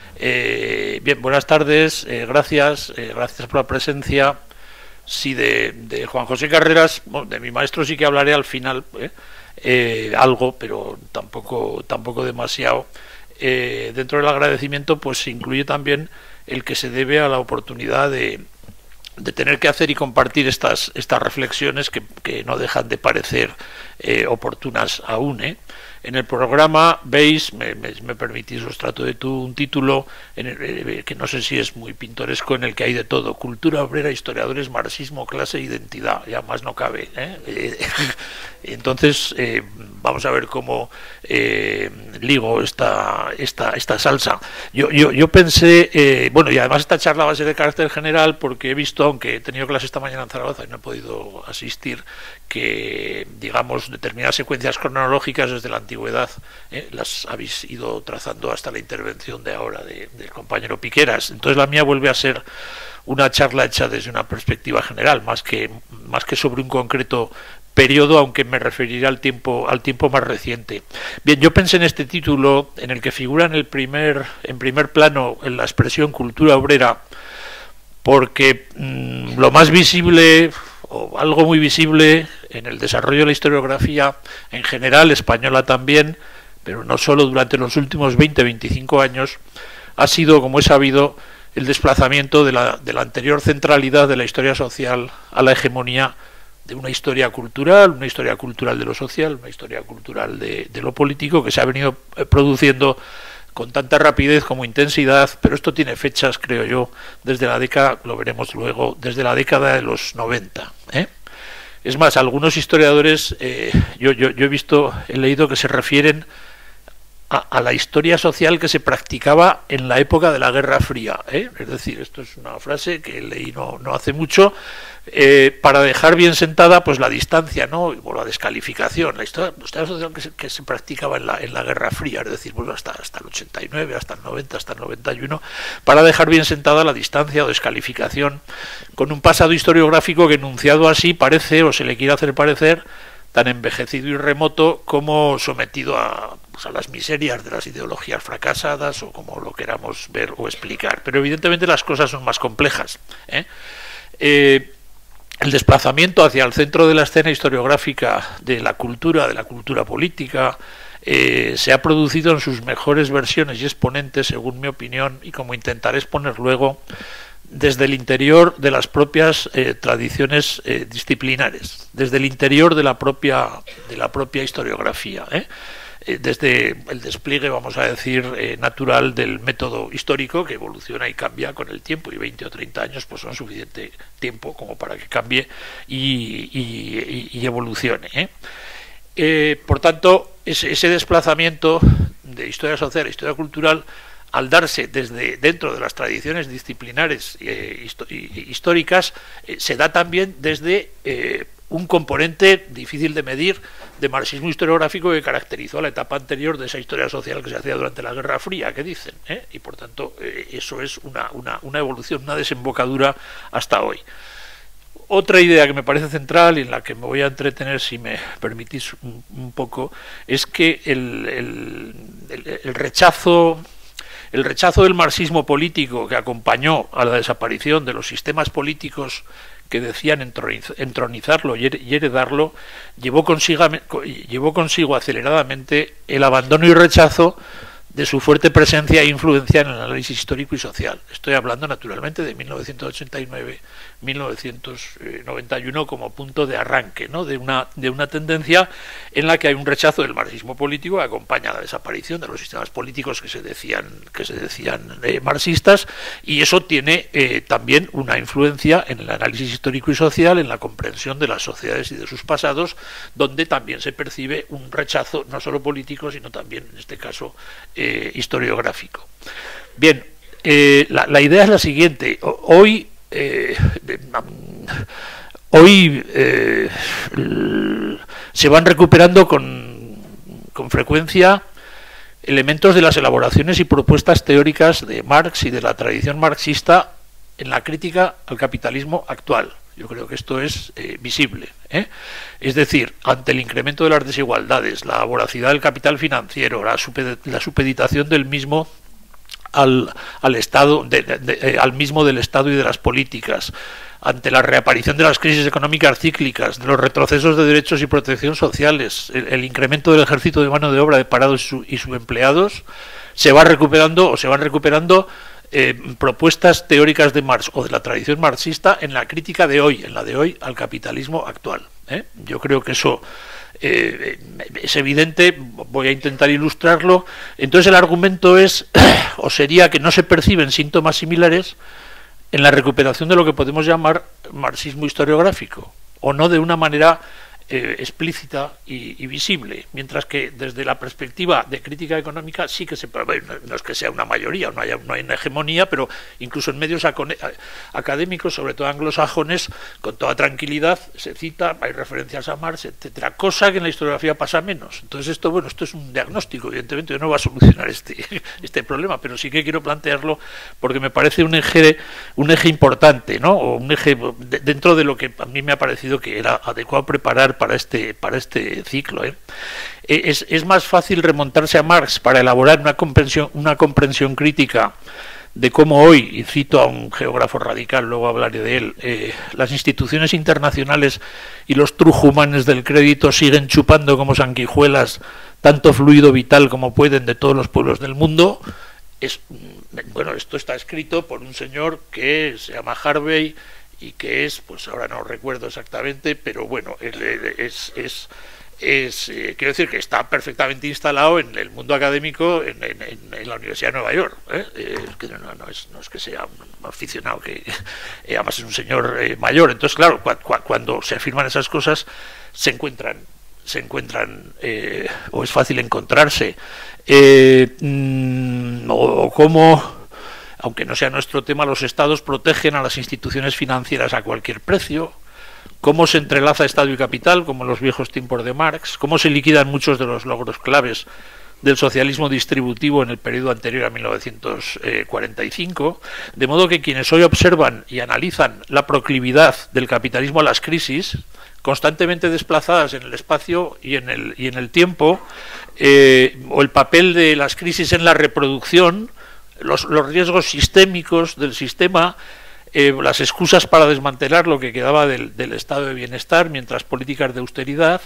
Bien, buenas tardes, gracias por la presencia. Sí, de Juan José Carreras, bueno, de mi maestro sí que hablaré al final, algo, pero tampoco demasiado. Dentro del agradecimiento, pues se incluye también el que se debe a la oportunidad de tener que hacer y compartir estas reflexiones que no dejan de parecer oportunas aún. En el programa veis, me permitís, os trato de un título que no sé si es muy pintoresco, en el que hay de todo: cultura obrera, historiadores, marxismo, clase e identidad. Ya más no cabe. Entonces vamos a ver cómo ligo esta salsa. Yo pensé, bueno, y además esta charla va a ser de carácter general, porque he visto, aunque he tenido clase esta mañana en Zaragoza y no he podido asistir, que, digamos, determinadas secuencias cronológicas desde la antigüedad las habéis ido trazando hasta la intervención de ahora del compañero Piqueras. Entonces la mía vuelve a ser una charla hecha desde una perspectiva general, más que sobre un concreto periodo, aunque me referiré al tiempo más reciente. Bien, yo pensé en este título, en el que figura en primer plano en la expresión cultura obrera, porque lo más visible, o algo muy visible, en el desarrollo de la historiografía en general, española también, pero no solo, durante los últimos 20-25 años, ha sido, como he sabido, el desplazamiento de la anterior centralidad de la historia social a la hegemonía de una historia cultural de lo social, una historia cultural de lo político, que se ha venido produciendo con tanta rapidez como intensidad, pero esto tiene fechas, creo yo, desde la década, lo veremos luego, desde la década de los 90. Es más, algunos historiadores, yo he leído que se refieren a la historia social que se practicaba en la época de la Guerra Fría. Es decir, esto es una frase que leí no hace mucho, para dejar bien sentada pues la distancia, ¿no? O la descalificación, la historia social que se practicaba en la Guerra Fría, es decir, pues hasta el 89, hasta el 90, hasta el 91, para dejar bien sentada la distancia o descalificación con un pasado historiográfico que, enunciado así, parece, o se le quiere hacer parecer, tan envejecido y remoto como sometido a las miserias de las ideologías fracasadas, o como lo queramos ver o explicar. Pero evidentemente las cosas son más complejas. El desplazamiento hacia el centro de la escena historiográfica de la cultura política, se ha producido en sus mejores versiones y exponentes, según mi opinión, y como intentaré exponer luego, desde el interior de las propias tradiciones disciplinares, desde el interior de la propia historiografía, desde el despliegue, vamos a decir, natural del método histórico, que evoluciona y cambia con el tiempo, y 20 o 30 años pues son suficiente tiempo como para que cambie y evolucione. Por tanto, ese desplazamiento de historia social a historia cultural, al darse desde dentro de las tradiciones disciplinares históricas, se da también desde un componente difícil de medir de marxismo historiográfico que caracterizó la etapa anterior de esa historia social que se hacía durante la Guerra Fría, que dicen, y por tanto eso es una evolución, una desembocadura hasta hoy. Otra idea que me parece central y en la que me voy a entretener, si me permitís un poco, es que el rechazo del marxismo político que acompañó a la desaparición de los sistemas políticos que decían entronizarlo y heredarlo, llevó consigo aceleradamente el abandono y rechazo de su fuerte presencia e influencia en el análisis histórico y social. Estoy hablando naturalmente de 1989-1991 como punto de arranque, ¿no? de una tendencia en la que hay un rechazo del marxismo político que acompaña a la desaparición de los sistemas políticos que se decían marxistas, y eso tiene también una influencia en el análisis histórico y social, en la comprensión de las sociedades y de sus pasados, donde también se percibe un rechazo no solo político, sino también, en este caso, historiográfico. Bien, la idea es la siguiente. Hoy se van recuperando con frecuencia elementos de las elaboraciones y propuestas teóricas de Marx y de la tradición marxista en la crítica al capitalismo actual. Yo creo que esto es visible. Es decir, ante el incremento de las desigualdades, la voracidad del capital financiero, la supeditación del mismo al Estado, al mismo del Estado y de las políticas, ante la reaparición de las crisis económicas cíclicas, de los retrocesos de derechos y protección sociales, el incremento del ejército de mano de obra de parados y subempleados, se van recuperando propuestas teóricas de Marx o de la tradición marxista en la crítica de hoy, en la de hoy al capitalismo actual. Yo creo que eso es evidente, voy a intentar ilustrarlo. Entonces el argumento es, o sería que no se perciben síntomas similares en la recuperación de lo que podemos llamar marxismo historiográfico, o no de una manera explícita y visible, mientras que desde la perspectiva de crítica económica sí que no es que sea una mayoría, no hay una hegemonía, pero incluso en medios académicos, sobre todo anglosajones, con toda tranquilidad se cita, hay referencias a Marx, etcétera, cosa que en la historiografía pasa menos. Entonces esto es un diagnóstico, evidentemente no va a solucionar este problema, pero sí que quiero plantearlo porque me parece un eje importante, ¿no? O un eje dentro de lo que a mí me ha parecido que era adecuado preparar para este ciclo. Es más fácil remontarse a Marx para elaborar una comprensión crítica de cómo hoy, y cito a un geógrafo radical, luego hablaré de él, las instituciones internacionales y los trujumanes del crédito siguen chupando como sanguijuelas tanto fluido vital como pueden de todos los pueblos del mundo. Bueno, esto está escrito por un señor que se llama Harvey y que pues ahora no recuerdo exactamente, pero bueno, quiero decir que está perfectamente instalado en el mundo académico en la Universidad de Nueva York. Que no es que sea un aficionado, que además es un señor mayor. Entonces, claro, cuando se afirman esas cosas se encuentran o es fácil encontrarse o cómo, aunque no sea nuestro tema, los estados protegen a las instituciones financieras a cualquier precio, cómo se entrelaza Estado y capital, como en los viejos tiempos de Marx, cómo se liquidan muchos de los logros claves del socialismo distributivo en el periodo anterior a 1945, de modo que quienes hoy observan y analizan la proclividad del capitalismo a las crisis, constantemente desplazadas en el espacio y en el tiempo, o el papel de las crisis en la reproducción, los riesgos sistémicos del sistema, las excusas para desmantelar lo que quedaba del estado de bienestar, mientras políticas de austeridad,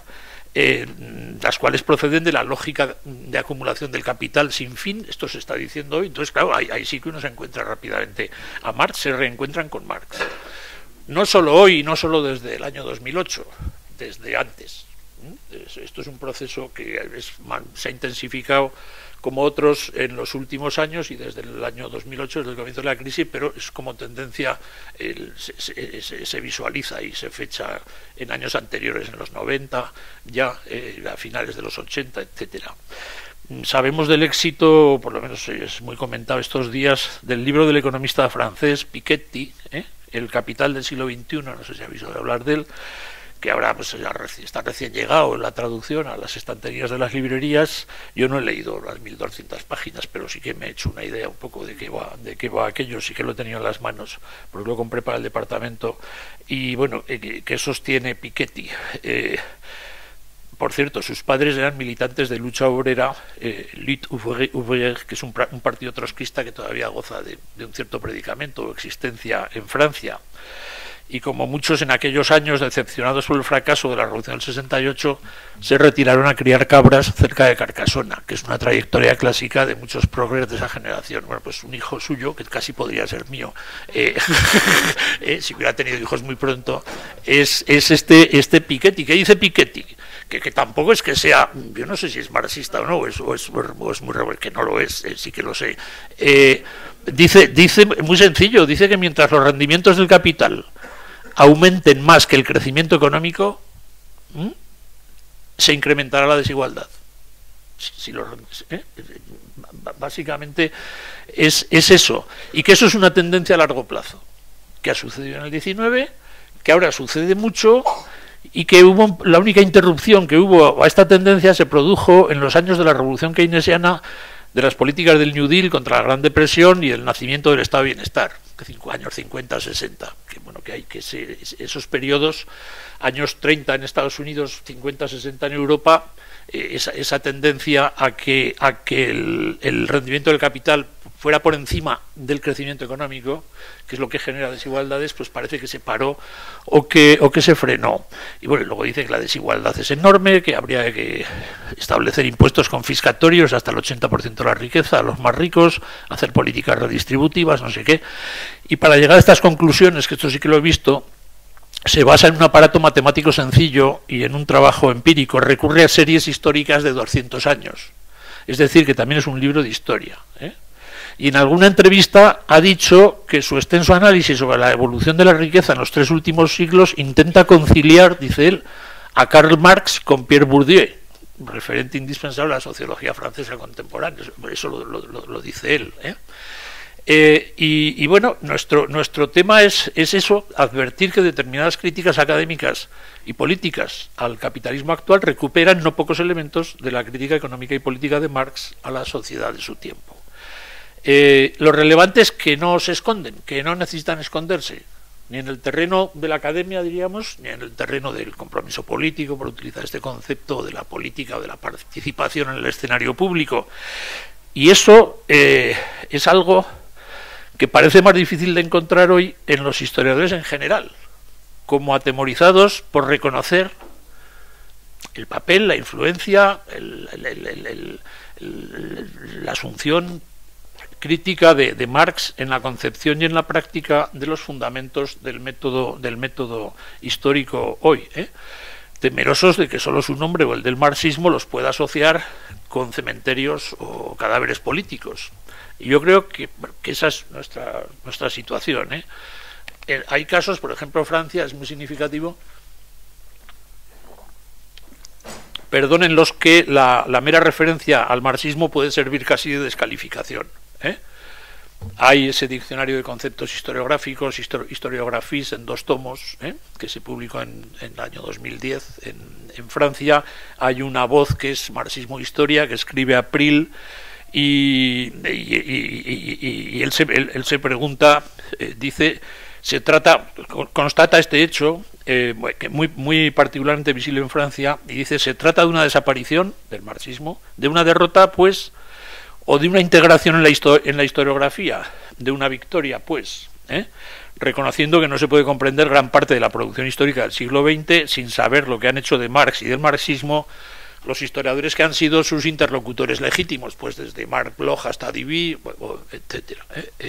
las cuales proceden de la lógica de acumulación del capital sin fin. Esto se está diciendo hoy. Entonces, claro, ahí sí que uno se encuentra rápidamente a Marx, se reencuentran con Marx. No solo hoy, no solo desde el año 2008, desde antes. Esto es un proceso que se ha intensificado como otros en los últimos años y desde el año 2008, desde el comienzo de la crisis, pero es como tendencia, se visualiza y se fecha en años anteriores, en los 90, ya a finales de los 80, etcétera. Sabemos del éxito, por lo menos es muy comentado estos días, del libro del economista francés Piketty, El capital del siglo XXI, no sé si habéis oído hablar de él, que ahora pues ya está recién llegado la traducción a las estanterías de las librerías. Yo no he leído las 1200 páginas, pero sí que me he hecho una idea un poco de qué va aquello, sí que lo he tenido en las manos, porque lo compré para el departamento. Y bueno, ¿qué sostiene Piketty? Por cierto, sus padres eran militantes de lucha obrera, Lutte Ouvrière, que es un partido trotskista que todavía goza de un cierto predicamento o existencia en Francia. Y como muchos en aquellos años, decepcionados por el fracaso de la Revolución del 68, se retiraron a criar cabras cerca de Carcassona, que es una trayectoria clásica de muchos progres de esa generación. Bueno, pues un hijo suyo, que casi podría ser mío, si hubiera tenido hijos muy pronto, es este Piketty. ¿Qué dice Piketty? Que tampoco es que sea, yo no sé si es marxista o no, o es muy rebelde, que no lo es, sí que lo sé. Dice muy sencillo, dice que mientras los rendimientos del capital aumenten más que el crecimiento económico, se incrementará la desigualdad. Básicamente es eso, y que eso es una tendencia a largo plazo, que ha sucedido en el 19, que ahora sucede mucho, y que la única interrupción que hubo a esta tendencia se produjo en los años de la revolución keynesiana, de las políticas del New Deal contra la Gran Depresión y el nacimiento del Estado de Bienestar, años 50, 60, esos periodos, años 30 en Estados Unidos, 50, 60 en Europa, esa tendencia a que el rendimiento del capital fuera por encima del crecimiento económico, que es lo que genera desigualdades, pues parece que se paró o que se frenó. Y bueno, luego dice que la desigualdad es enorme, que habría que establecer impuestos confiscatorios hasta el 80% de la riqueza a los más ricos, hacer políticas redistributivas, no sé qué. Y para llegar a estas conclusiones, que esto sí que lo he visto, se basa en un aparato matemático sencillo y en un trabajo empírico. Recurre a series históricas de 200 años. Es decir, que también es un libro de historia, ¿eh? Y en alguna entrevista ha dicho que su extenso análisis sobre la evolución de la riqueza en los 3 últimos siglos intenta conciliar, dice él, a Karl Marx con Pierre Bourdieu, referente indispensable a la sociología francesa contemporánea. Eso lo dice él, ¿eh? Y bueno, nuestro tema es eso, advertir que determinadas críticas académicas y políticas al capitalismo actual recuperan no pocos elementos de la crítica económica y política de Marx a la sociedad de su tiempo. Lo relevante es que no se esconden, que no necesitan esconderse, ni en el terreno de la academia, diríamos, ni en el terreno del compromiso político, por utilizar este concepto de la política o de la participación en el escenario público. Y eso es algo que parece más difícil de encontrar hoy en los historiadores en general, como atemorizados por reconocer el papel, la influencia, la asunción crítica de Marx en la concepción y en la práctica de los fundamentos del método histórico hoy, temerosos de que solo su nombre o el del marxismo los pueda asociar con cementerios o cadáveres políticos. Y yo creo que esa es nuestra situación, ¿eh? Hay casos, por ejemplo, Francia es muy significativo, en los que la mera referencia al marxismo puede servir casi de descalificación, ¿eh? Hay ese diccionario de conceptos historiográficos, Historiographies, en 2 tomos, que se publicó en el año 2010 en Francia. Hay una voz que es Marxismo Historia, que escribe April, y él se pregunta, dice, constata este hecho, que muy particularmente visible en Francia, y dice, se trata de una desaparición del marxismo, de una derrota, pues, o de una integración en la historiografía, de una victoria, pues, reconociendo que no se puede comprender gran parte de la producción histórica del siglo XX sin saber lo que han hecho de Marx y del marxismo los historiadores que han sido sus interlocutores legítimos, pues desde Marc Bloch hasta Diby, etcétera.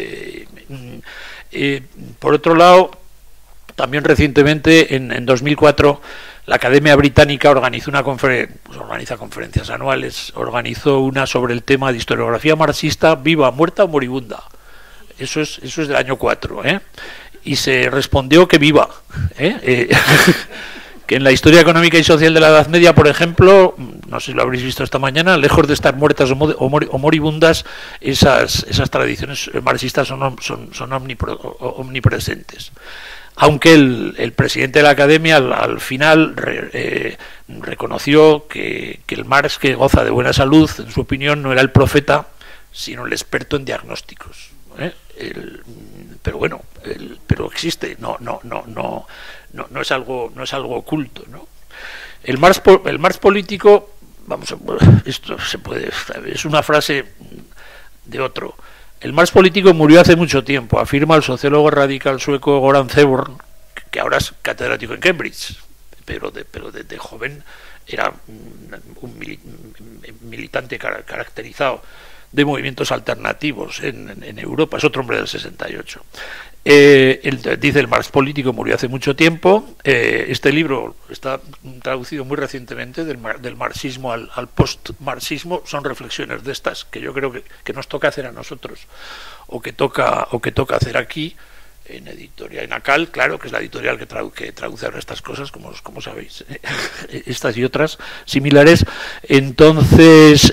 Por otro lado, también recientemente, en 2004, la Academia Británica organizó organiza conferencias anuales, organizó una sobre el tema de historiografía marxista, viva, muerta o moribunda. Eso es del año 4, y se respondió que viva, que en la historia económica y social de la Edad Media, por ejemplo, no sé si lo habréis visto esta mañana, lejos de estar muertas o moribundas, esas tradiciones marxistas son omnipresentes. Aunque el presidente de la Academia al final reconoció que el Marx, que goza de buena salud, en su opinión, no era el profeta, sino el experto en diagnósticos. Pero bueno, pero existe, no es algo oculto, ¿no? El Marx político, esto es una frase de otro. El Marx político murió hace mucho tiempo, afirma el sociólogo radical sueco Goran Zeborn, que ahora es catedrático en Cambridge, pero de joven era un militante caracterizado de movimientos alternativos en Europa. Es otro hombre del 68. Dice, el Marx político murió hace mucho tiempo. Este libro está traducido muy recientemente del marxismo al post-marxismo. Son reflexiones de estas que yo creo que nos toca hacer a nosotros, o que toca hacer aquí en Editorial Enacal, claro, que es la editorial que traduce ahora estas cosas, como sabéis, estas y otras similares. Entonces,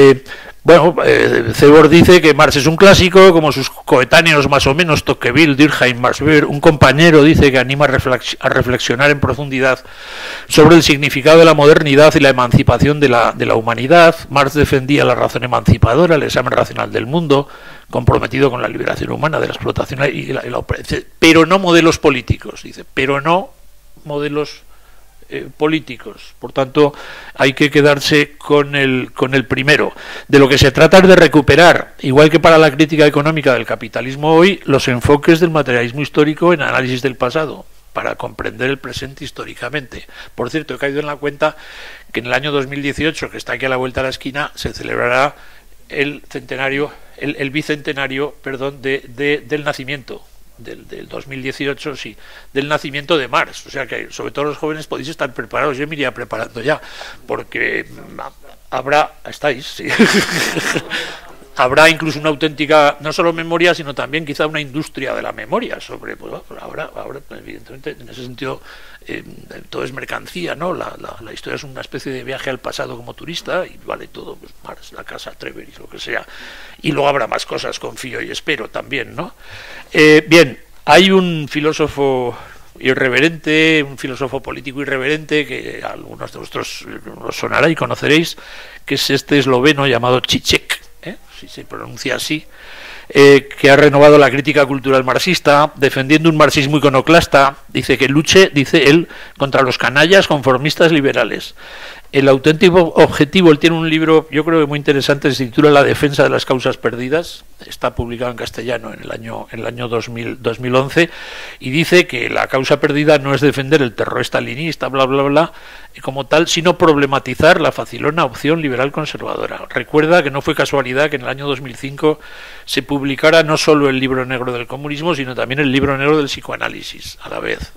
Cebor dice que Marx es un clásico, como sus coetáneos más o menos, Tocqueville, Durkheim, Max Weber. Un compañero dice que anima a reflexionar en profundidad sobre el significado de la modernidad y la emancipación de la humanidad. Marx defendía la razón emancipadora, el examen racional del mundo, comprometido con la liberación humana de la explotación y la opresión, pero no modelos políticos, dice, pero no modelos políticos. Por tanto, hay que quedarse con el primero. De lo que se trata es de recuperar, igual que para la crítica económica del capitalismo hoy, los enfoques del materialismo histórico en análisis del pasado, para comprender el presente históricamente. Por cierto, he caído en la cuenta que en el año 2018, que está aquí a la vuelta de la esquina, se celebrará el centenario, el bicentenario, perdón, del nacimiento, del 2018, sí, del nacimiento de Marx. O sea que, sobre todo los jóvenes, podéis estar preparados. Yo me iría preparando ya, porque estáis, sí. Habrá incluso una auténtica, no solo memoria, sino también quizá una industria de la memoria sobre, pues ahora evidentemente, en ese sentido, todo es mercancía, ¿no? La historia es una especie de viaje al pasado como turista, y vale todo, pues Marx, la casa, Treveris, lo que sea. Y luego habrá más cosas, confío y espero también, ¿no? Bien, hay un filósofo irreverente, un filósofo político irreverente, que a algunos de vosotros os sonará y conoceréis, que es este esloveno llamado Žižek, si se pronuncia así, que ha renovado la crítica cultural marxista, defendiendo un marxismo iconoclasta. Dice que luche, dice él, contra los canallas conformistas liberales. El auténtico objetivo, él tiene un libro, yo creo que muy interesante, se titula La defensa de las causas perdidas, está publicado en castellano en el año 2011, y dice que la causa perdida no es defender el terror stalinista, bla, bla, bla, como tal, sino problematizar la facilona opción liberal conservadora. Recuerda que no fue casualidad que en el año 2005 se publicara no solo el libro negro del comunismo, sino también el libro negro del psicoanálisis, a la vez.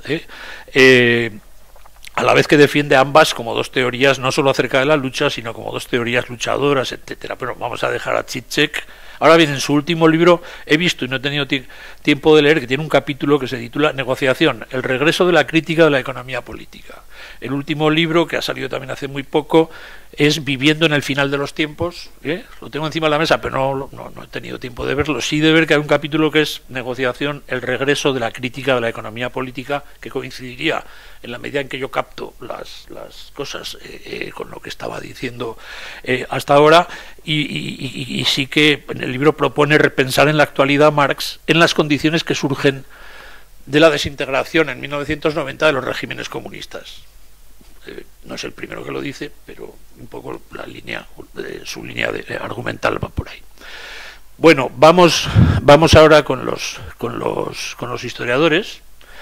A la vez que defiende ambas como dos teorías, no solo acerca de la lucha, sino como dos teorías luchadoras, etcétera. Pero vamos a dejar a Žižek. Ahora bien, en su último libro, he visto y no he tenido tiempo de leer, que tiene un capítulo que se titula Negociación, el regreso de la crítica de la economía política. El último libro, que ha salido también hace muy poco, es Viviendo en el final de los tiempos. Lo tengo encima de la mesa, pero no he tenido tiempo de verlo. Sí de ver que hay un capítulo que es Negociación, el regreso de la crítica de la economía política, que coincidiría en la medida en que yo capto las cosas con lo que estaba diciendo hasta ahora, y sí que en el libro propone repensar en la actualidad Marx en las condiciones que surgen de la desintegración en 1990 de los regímenes comunistas. No es el primero que lo dice, pero un poco su línea argumental va por ahí. Bueno, vamos ahora con los historiadores.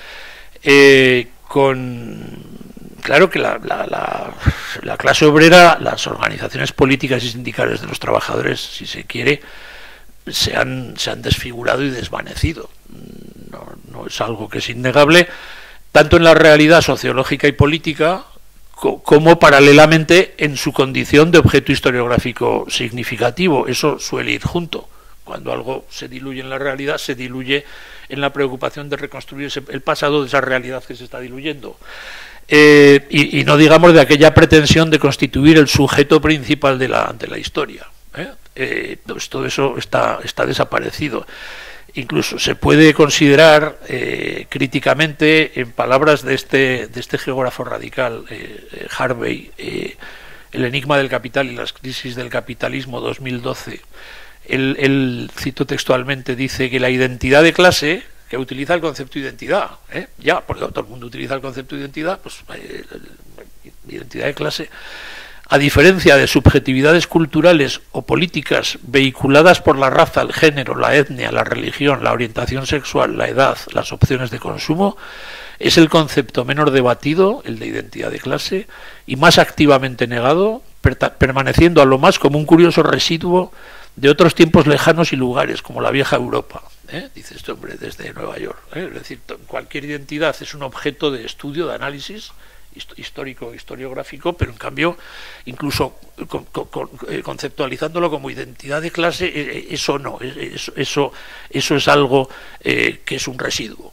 Claro que la clase obrera, las organizaciones políticas y sindicales de los trabajadores, si se quiere, se han desfigurado y desvanecido. No es algo que es innegable, tanto en la realidad sociológica y política, como paralelamente en su condición de objeto historiográfico significativo. Eso suele ir junto. Cuando algo se diluye en la realidad, se diluye en la preocupación de reconstruir el pasado de esa realidad que se está diluyendo. Y no digamos de aquella pretensión de constituir el sujeto principal de la historia. Pues todo eso está desaparecido. Incluso se puede considerar críticamente, en palabras de este geógrafo radical, Harvey, El enigma del capital y las crisis del capitalismo 2012, él cito textualmente, dice que la identidad de clase, que utiliza el concepto de identidad, ya, porque todo el mundo utiliza el concepto de identidad, pues identidad de clase, a diferencia de subjetividades culturales o políticas vehiculadas por la raza, el género, la etnia, la religión, la orientación sexual, la edad, las opciones de consumo, es el concepto menos debatido, el de identidad de clase, y más activamente negado, permaneciendo a lo más como un curioso residuo de otros tiempos lejanos y lugares, como la vieja Europa. Dice este hombre desde Nueva York. Es decir, cualquier identidad es un objeto de estudio, de análisis histórico, historiográfico, pero en cambio, incluso conceptualizándolo como identidad de clase, eso no, eso es algo que es un residuo.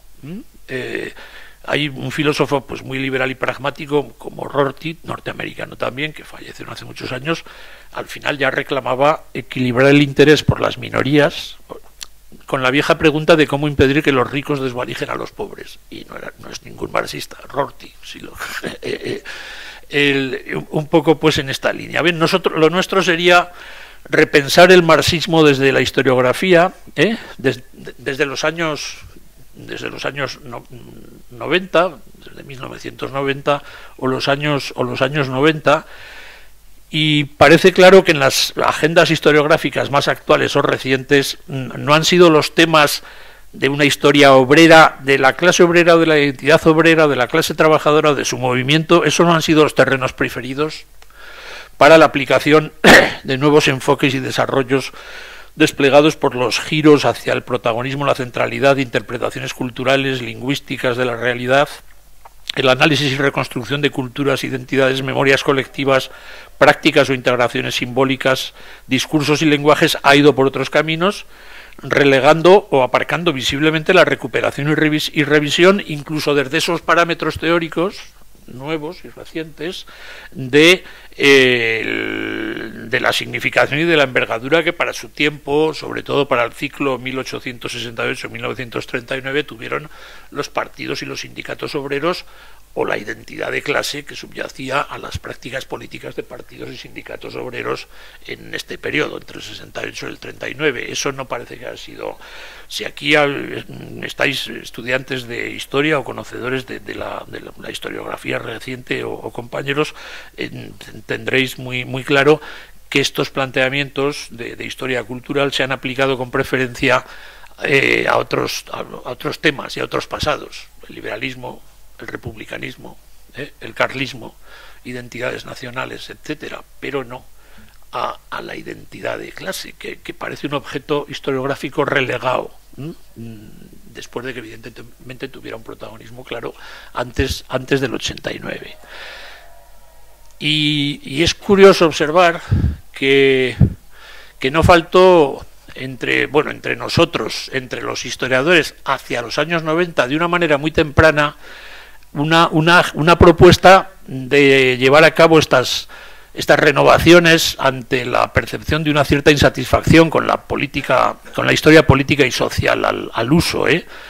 Hay un filósofo pues muy liberal y pragmático como Rorty, norteamericano también, que falleció hace muchos años. Al final ya reclamaba equilibrar el interés por las minorías con la vieja pregunta de cómo impedir que los ricos desvalijen a los pobres. Y no es ningún marxista, Rorty, un poco pues en esta línea. Bien, lo nuestro sería repensar el marxismo desde la historiografía, desde los años desde los años 90, desde 1990 o los años 90, y parece claro que en las agendas historiográficas más actuales o recientes no han sido los temas de una historia obrera, de la clase obrera o de la identidad obrera, de la clase trabajadora o de su movimiento, esos no han sido los terrenos preferidos para la aplicación de nuevos enfoques y desarrollos desplegados por los giros hacia el protagonismo, la centralidad de interpretaciones culturales, lingüísticas de la realidad, el análisis y reconstrucción de culturas, identidades, memorias colectivas, prácticas o integraciones simbólicas, discursos y lenguajes, ha ido por otros caminos, relegando o aparcando visiblemente la recuperación y revisión, incluso desde esos parámetros teóricos nuevos y recientes de la significación y de la envergadura que para su tiempo, sobre todo para el ciclo 1868-1939, tuvieron los partidos y los sindicatos obreros, o la identidad de clase que subyacía a las prácticas políticas de partidos y sindicatos obreros en este periodo, entre el 68 y el 39. Eso no parece que haya sido... Si aquí estáis estudiantes de historia o conocedores de la historiografía reciente o compañeros, tendréis muy claro que estos planteamientos de historia cultural se han aplicado con preferencia a otros temas y a otros pasados: el liberalismo, el republicanismo, el carlismo, identidades nacionales, etcétera, pero no a la identidad de clase, que parece un objeto historiográfico relegado, después de que evidentemente tuviera un protagonismo claro antes del 89. Y es curioso observar que no faltó entre nosotros, entre los historiadores, hacia los años 90, de una manera muy temprana, una propuesta de llevar a cabo estas renovaciones ante la percepción de una cierta insatisfacción con la política, con la historia política y social al uso.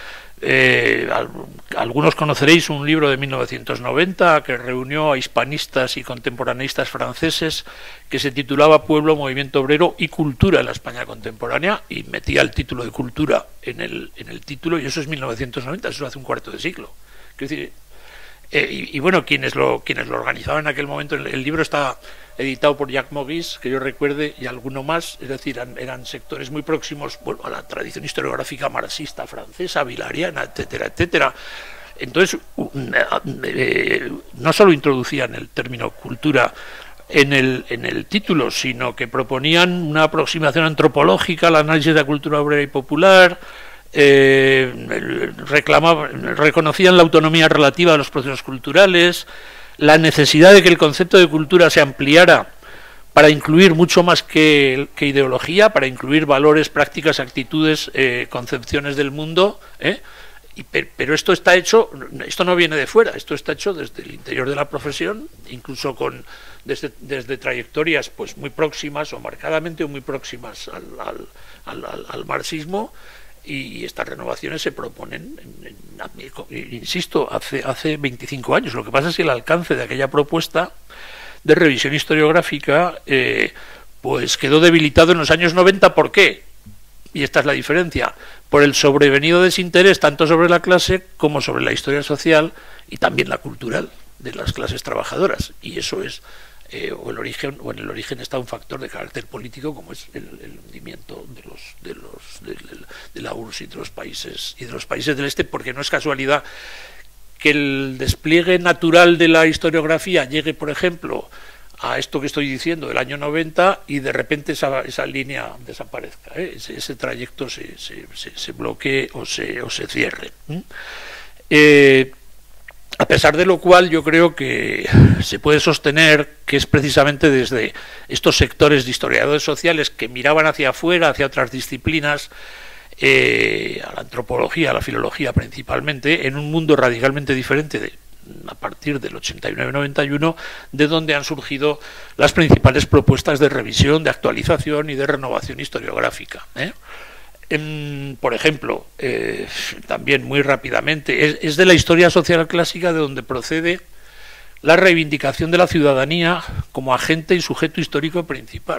Algunos conoceréis un libro de 1990 que reunió a hispanistas y contemporaneistas franceses, que se titulaba Pueblo, Movimiento Obrero y Cultura en la España Contemporánea, y metía el título de cultura en el título, y eso es 1990, eso hace un cuarto de siglo. Quiero decir, y bueno, quienes lo organizaban en aquel momento, el libro está editado por Jacques Maurice, que yo recuerde, y alguno más, es decir, eran sectores muy próximos, bueno, a la tradición historiográfica marxista francesa, vilariana, etcétera, etcétera. Entonces, no solo introducían el término cultura en el título, sino que proponían una aproximación antropológica al análisis de la cultura obrera y popular. Reconocían la autonomía relativa de los procesos culturales, la necesidad de que el concepto de cultura se ampliara para incluir mucho más que ideología, para incluir valores, prácticas, actitudes, concepciones del mundo, pero esto está hecho, esto no viene de fuera, esto está hecho desde el interior de la profesión, incluso desde trayectorias pues muy próximas o marcadamente muy próximas al marxismo. Y estas renovaciones se proponen, insisto, hace 25 años. Lo que pasa es que el alcance de aquella propuesta de revisión historiográfica pues quedó debilitado en los años 90. ¿Por qué? Y esta es la diferencia: por el sobrevenido desinterés tanto sobre la clase como sobre la historia social y también la cultural de las clases trabajadoras. Y eso es en el origen está un factor de carácter político, como es el hundimiento de la URSS y de los países del este, porque no es casualidad que el despliegue natural de la historiografía llegue, por ejemplo, a esto que estoy diciendo del año 90 y de repente esa línea desaparezca, ese trayecto se bloquee o se cierre. A pesar de lo cual, yo creo que se puede sostener que es precisamente desde estos sectores de historiadores sociales que miraban hacia afuera, hacia otras disciplinas, a la antropología, a la filología principalmente, en un mundo radicalmente diferente a partir del 89-91, de donde han surgido las principales propuestas de revisión, de actualización y de renovación historiográfica. Por ejemplo, también muy rápidamente, es de la historia social clásica de donde procede la reivindicación de la ciudadanía como agente y sujeto histórico principal,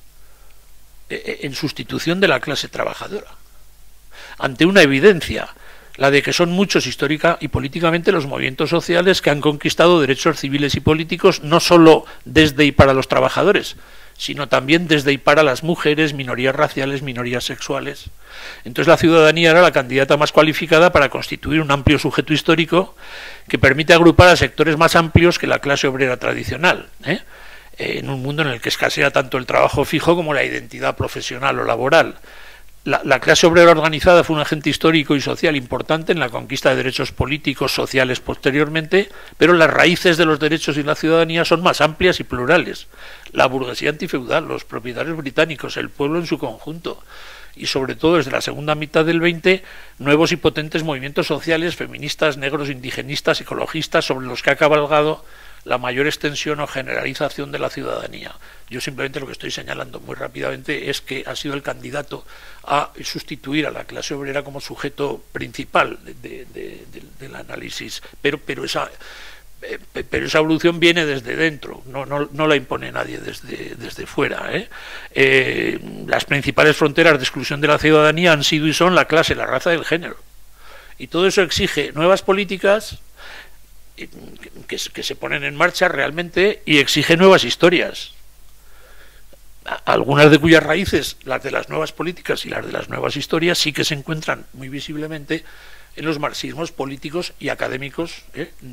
en sustitución de la clase trabajadora, ante una evidencia la de que son muchos histórica y políticamente los movimientos sociales que han conquistado derechos civiles y políticos no solo desde y para los trabajadores, sino también desde y para las mujeres, minorías raciales, minorías sexuales. Entonces la ciudadanía era la candidata más cualificada para constituir un amplio sujeto histórico que permite agrupar a sectores más amplios que la clase obrera tradicional, en un mundo en el que escasea tanto el trabajo fijo como la identidad profesional o laboral. La clase obrera organizada fue un agente histórico y social importante en la conquista de derechos políticos, sociales posteriormente, pero las raíces de los derechos y la ciudadanía son más amplias y plurales. La burguesía antifeudal, los propietarios británicos, el pueblo en su conjunto, y sobre todo desde la segunda mitad del 20, nuevos y potentes movimientos sociales, feministas, negros, indigenistas, ecologistas, sobre los que ha cabalgado la mayor extensión o generalización de la ciudadanía. Yo simplemente lo que estoy señalando muy rápidamente es que ha sido el candidato a sustituir a la clase obrera como sujeto principal del análisis, pero esa evolución viene desde dentro, no la impone nadie desde fuera. Las principales fronteras de exclusión de la ciudadanía han sido y son la clase, la raza y el género. Y todo eso exige nuevas políticas que se ponen en marcha realmente y exige nuevas historias, algunas de cuyas raíces, las de las nuevas políticas y las de las nuevas historias, sí que se encuentran muy visiblemente en los marxismos políticos y académicos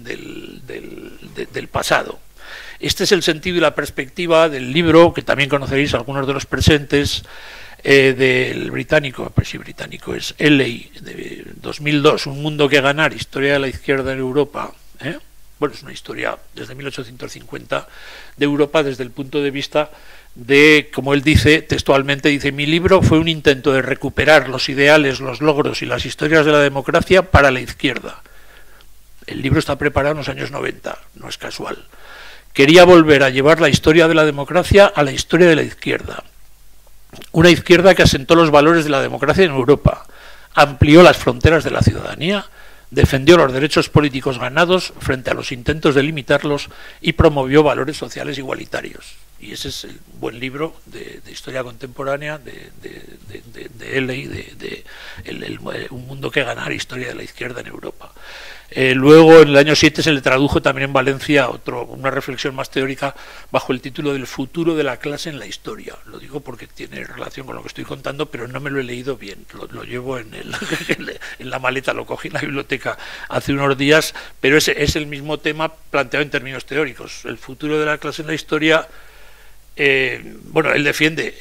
del pasado. Este es el sentido y la perspectiva del libro, que también conoceréis algunos de los presentes, del británico, pues sí, británico, es L.A. de 2002, Un mundo que ganar, historia de la izquierda en Europa. Bueno, es una historia desde 1850 de Europa desde el punto de vista de, como él dice textualmente, dice: mi libro fue un intento de recuperar los ideales, los logros y las historias de la democracia para la izquierda. El libro está preparado en los años 90, no es casual. Quería volver a llevar la historia de la democracia a la historia de la izquierda. Una izquierda que asentó los valores de la democracia en Europa, amplió las fronteras de la ciudadanía, defendió los derechos políticos ganados frente a los intentos de limitarlos y promovió valores sociales igualitarios. Y ese es el buen libro de historia contemporánea de él y de Un mundo que ganar, historia de la izquierda en Europa. Luego, en el año 7, se le tradujo también en Valencia una reflexión más teórica bajo el título del futuro de la clase en la historia. Lo digo porque tiene relación con lo que estoy contando, pero no me lo he leído bien. Lo llevo en la maleta, lo cogí en la biblioteca hace unos días, pero es el mismo tema planteado en términos teóricos. El futuro de la clase en la historia. Bueno, él defiende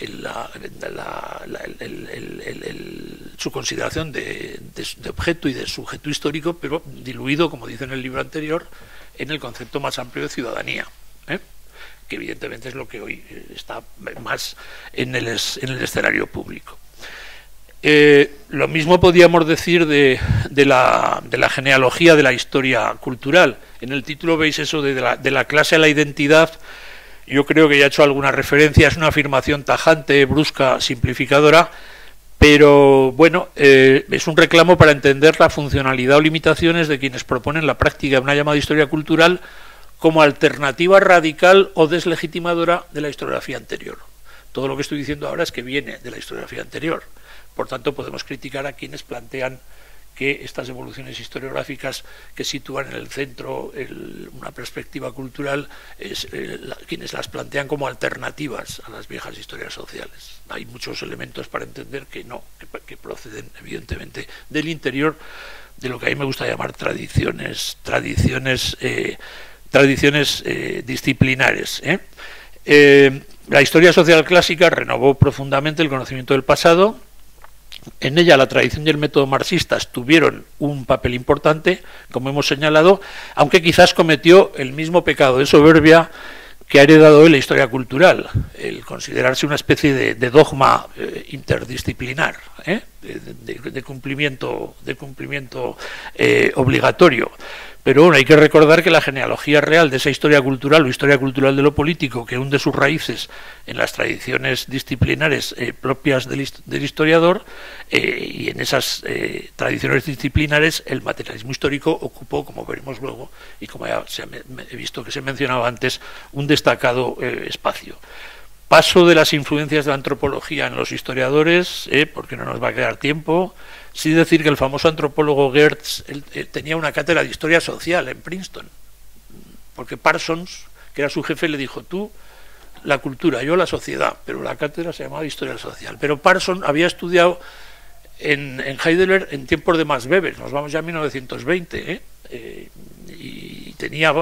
su consideración de objeto y de sujeto histórico, pero diluido, como dice en el libro anterior, en el concepto más amplio de ciudadanía, que evidentemente es lo que hoy está más en el escenario público. Lo mismo podríamos decir de la genealogía de la historia cultural. En el título veis eso de la clase a la identidad. Yo creo que ya he hecho alguna referencia, es una afirmación tajante, brusca, simplificadora, pero bueno, es un reclamo para entender la funcionalidad o limitaciones de quienes proponen la práctica de una llamada historia cultural como alternativa radical o deslegitimadora de la historiografía anterior. Todo lo que estoy diciendo ahora es que viene de la historiografía anterior. Por tanto, podemos criticar a quienes plantean que estas evoluciones historiográficas que sitúan en el centro una perspectiva cultural, quienes las plantean como alternativas a las viejas historias sociales. Hay muchos elementos para entender que no, que proceden evidentemente del interior de lo que a mí me gusta llamar tradiciones disciplinares. La historia social clásica renovó profundamente el conocimiento del pasado. En ella la tradición y el método marxistas tuvieron un papel importante, como hemos señalado, aunque quizás cometió el mismo pecado de soberbia que ha heredado hoy la historia cultural, el considerarse una especie de dogma interdisciplinar, de cumplimiento obligatorio. Pero bueno, hay que recordar que la genealogía real de esa historia cultural o historia cultural de lo político, que hunde sus raíces en las tradiciones disciplinares propias del historiador, y en esas tradiciones disciplinares el materialismo histórico ocupó, como veremos luego, y como ya he visto que se mencionaba antes, un destacado espacio. Paso de las influencias de la antropología en los historiadores, porque no nos va a quedar tiempo. Sí decir que el famoso antropólogo Geertz tenía una cátedra de historia social en Princeton, porque Parsons, que era su jefe, le dijo: tú la cultura, yo la sociedad, pero la cátedra se llamaba historia social. Pero Parsons había estudiado en Heidelberg en tiempos de Max Weber, nos vamos ya a 1920, y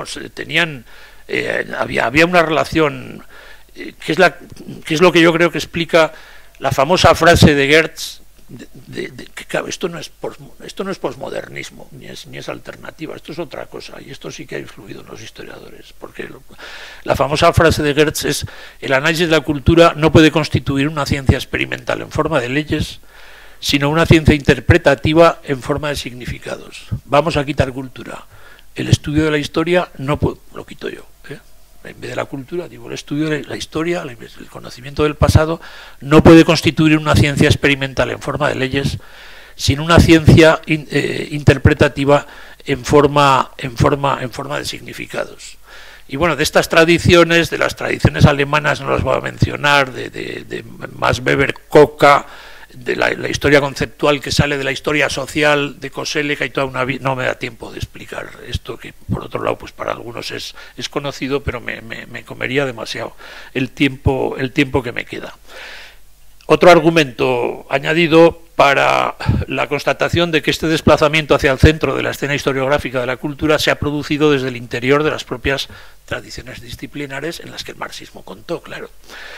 había una relación que es lo que yo creo que explica la famosa frase de Geertz que claro, esto no es posmodernismo, ni es alternativa, esto es otra cosa, y esto sí que ha influido en los historiadores, porque la famosa frase de Geertz es: el análisis de la cultura no puede constituir una ciencia experimental en forma de leyes, sino una ciencia interpretativa en forma de significados. Vamos a quitar cultura. El estudio de la historia no puede, lo quito yo, en vez de la cultura, digo, el estudio de la historia, el conocimiento del pasado, no puede constituir una ciencia experimental en forma de leyes, sino una ciencia interpretativa en forma de significados. Y bueno, de estas tradiciones, de las tradiciones alemanas no las voy a mencionar, de Max Weber, Koka, de la historia conceptual que sale de la historia social de Koselleck, hay toda una vida. No me da tiempo de explicar esto, que por otro lado pues para algunos es conocido, pero me comería demasiado el tiempo que me queda. Otro argumento añadido para la constatación de que este desplazamiento hacia el centro de la escena historiográfica de la cultura se ha producido desde el interior de las propias tradiciones disciplinares en las que el marxismo contó, claro.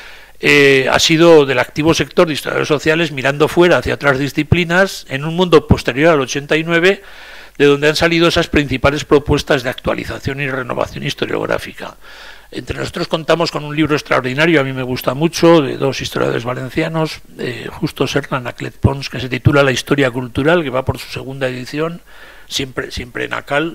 Ha sido del activo sector de historiadores sociales mirando fuera hacia otras disciplinas en un mundo posterior al 89, de donde han salido esas principales propuestas de actualización y renovación historiográfica. Entre nosotros contamos con un libro extraordinario, a mí me gusta mucho, de dos historiadores valencianos, Justo Serna, Anaclet Pons, que se titula La historia cultural, que va por su segunda edición, siempre en ACAL.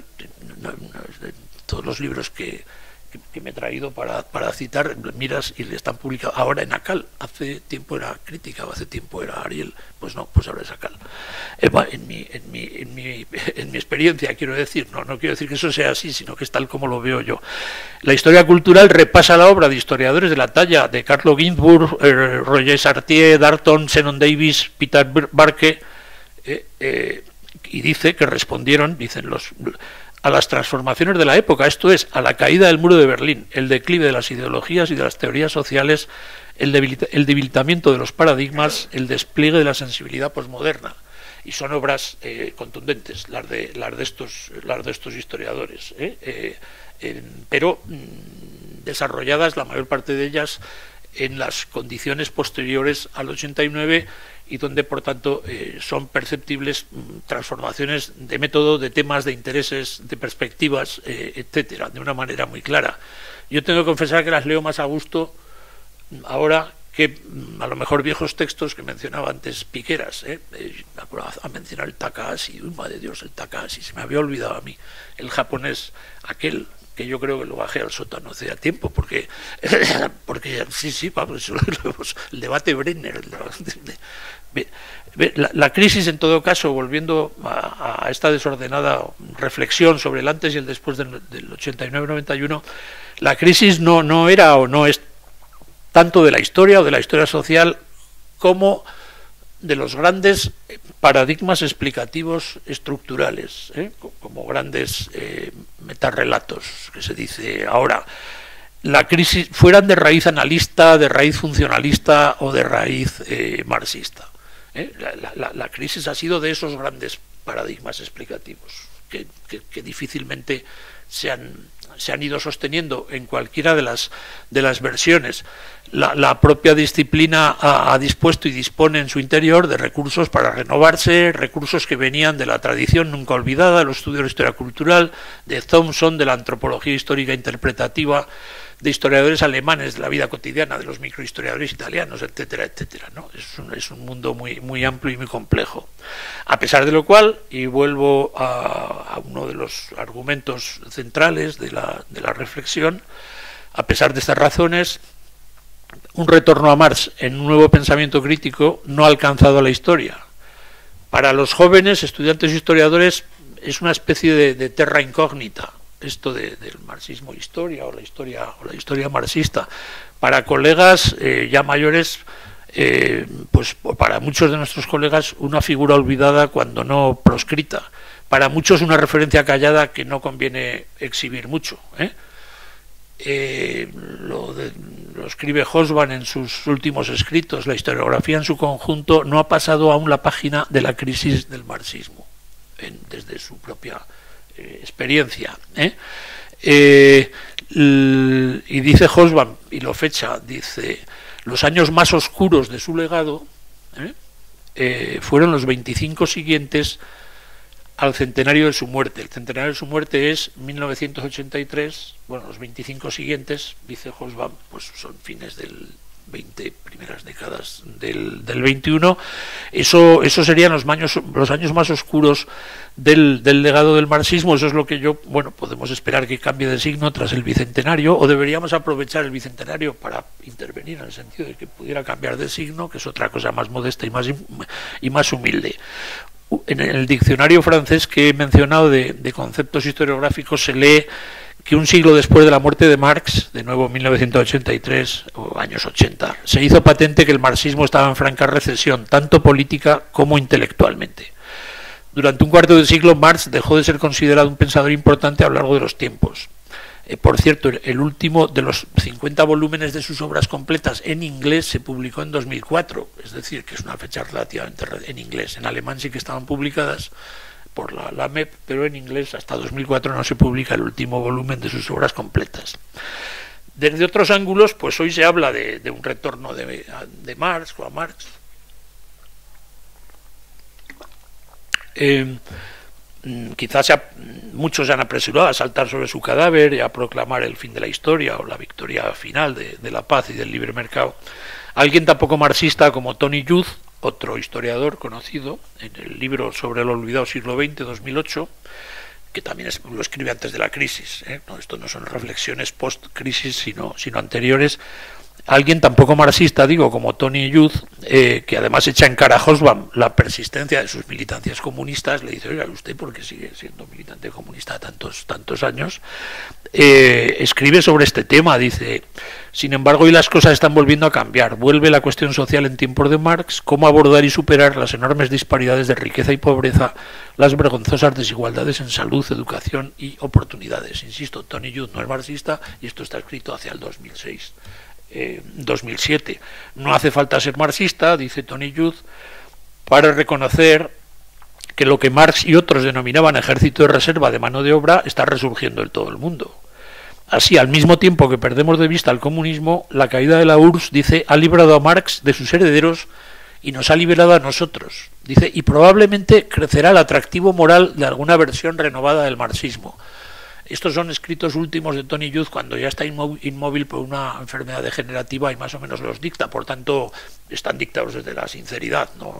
Todos los libros que me he traído para citar, miras y están publicados ahora en ACAL. Hace tiempo era Crítica, hace tiempo era Ariel, pues no, pues ahora es ACAL. En mi experiencia, quiero decir, no quiero decir que eso sea así, sino que es tal como lo veo yo. La historia cultural repasa la obra de historiadores de la talla de Carlo Ginzburg, Roger Chartier, Darton, Shannon Davis, Peter Barke, y dice que respondieron, a las transformaciones de la época, esto es, a la caída del muro de Berlín, el declive de las ideologías y de las teorías sociales, el debilitamiento de los paradigmas, el despliegue de la sensibilidad posmoderna. Y son obras contundentes las de estos historiadores, pero desarrolladas la mayor parte de ellas en las condiciones posteriores al 89, y donde por tanto son perceptibles transformaciones de método, de temas, de intereses, de perspectivas, etcétera, de una manera muy clara. Yo tengo que confesar que las leo más a gusto ahora que a lo mejor viejos textos que mencionaba antes Piqueras. A mencionar el Takahashi, uy, madre de Dios, el Takahashi, se me había olvidado a mí, el japonés aquel, que yo creo que lo bajé al sótano hace ya tiempo, porque sí, vamos, el debate Brenner. La crisis, en todo caso, volviendo a esta desordenada reflexión sobre el antes y el después del 89-91, la crisis no era o no es tanto de la historia o de la historia social como de los grandes paradigmas explicativos estructurales, como grandes metarrelatos, que se dice ahora. La crisis, fueran de raíz analista, de raíz funcionalista o de raíz marxista. La crisis ha sido de esos grandes paradigmas explicativos que difícilmente se han ido sosteniendo en cualquiera de las versiones. La propia disciplina ha dispuesto y dispone en su interior de recursos para renovarse, recursos que venían de la tradición nunca olvidada, de los estudios de la historia cultural, de Thompson, de la antropología histórica interpretativa, de historiadores alemanes de la vida cotidiana, de los microhistoriadores italianos, etcétera, etcétera, ¿no? Es un mundo muy amplio y muy complejo. A pesar de lo cual, y vuelvo a uno de los argumentos centrales de la reflexión, a pesar de estas razones, un retorno a Marx en un nuevo pensamiento crítico no ha alcanzado a la historia. Para los jóvenes estudiantes e historiadores es una especie de terra incógnita, esto del marxismo historia o la historia marxista. Para colegas ya mayores, pues para muchos de nuestros colegas, una figura olvidada cuando no proscrita. Para muchos una referencia callada que no conviene exhibir mucho. Lo escribe Hobsbawm en sus últimos escritos. La historiografía en su conjunto no ha pasado aún la página de la crisis del marxismo, desde su propia experiencia. Y dice Hobsbawm, y lo fecha, dice: los años más oscuros de su legado fueron los 25 siguientes al centenario de su muerte. El centenario de su muerte es 1983. Bueno, los 25 siguientes, dice Hobsbawm, pues son fines del 20, primeras décadas del 21. Eso serían los años más oscuros del legado del marxismo. Eso es lo que podemos esperar que cambie de signo tras el bicentenario, o deberíamos aprovechar el bicentenario para intervenir en el sentido de que pudiera cambiar de signo, que es otra cosa más modesta y más humilde. En el diccionario francés que he mencionado de conceptos historiográficos se lee que un siglo después de la muerte de Marx, de nuevo 1983 o años 80, se hizo patente que el marxismo estaba en franca recesión, tanto política como intelectualmente. Durante un cuarto de siglo, Marx dejó de ser considerado un pensador importante a lo largo de los tiempos. Por cierto, el último de los 50 volúmenes de sus obras completas en inglés se publicó en 2004, es decir, que es una fecha relativamente en inglés. En alemán sí que estaban publicadas por la MEP, pero en inglés hasta 2004 no se publica el último volumen de sus obras completas. Desde otros ángulos, pues hoy se habla de un retorno de Marx o a Marx. Quizás muchos se han apresurado a saltar sobre su cadáver y a proclamar el fin de la historia o la victoria final de la paz y del libre mercado. Alguien tan poco marxista como Tony Judt, otro historiador conocido, en el libro sobre el olvidado siglo XX, 2008, que también lo escribe antes de la crisis, no, esto no son reflexiones post-crisis, sino anteriores. Alguien tan poco marxista, digo, como Tony Judt, que además echa en cara a Hobsbawm la persistencia de sus militancias comunistas, le dice: oiga, ¿usted por qué sigue siendo militante comunista tantos años? Escribe sobre este tema, dice: sin embargo, hoy las cosas están volviendo a cambiar. Vuelve la cuestión social en tiempos de Marx, cómo abordar y superar las enormes disparidades de riqueza y pobreza, las vergonzosas desigualdades en salud, educación y oportunidades. Insisto, Tony Judt no es marxista y esto está escrito hacia el 2007. No hace falta ser marxista, dice Tony Judt, para reconocer que lo que Marx y otros denominaban ejército de reserva de mano de obra está resurgiendo en todo el mundo. Así, al mismo tiempo que perdemos de vista el comunismo, la caída de la URSS, dice, ha librado a Marx de sus herederos y nos ha liberado a nosotros. Dice, y probablemente crecerá el atractivo moral de alguna versión renovada del marxismo. Estos son escritos últimos de Tony Judt cuando ya está inmóvil por una enfermedad degenerativa y más o menos los dicta. Por tanto, están dictados desde la sinceridad, no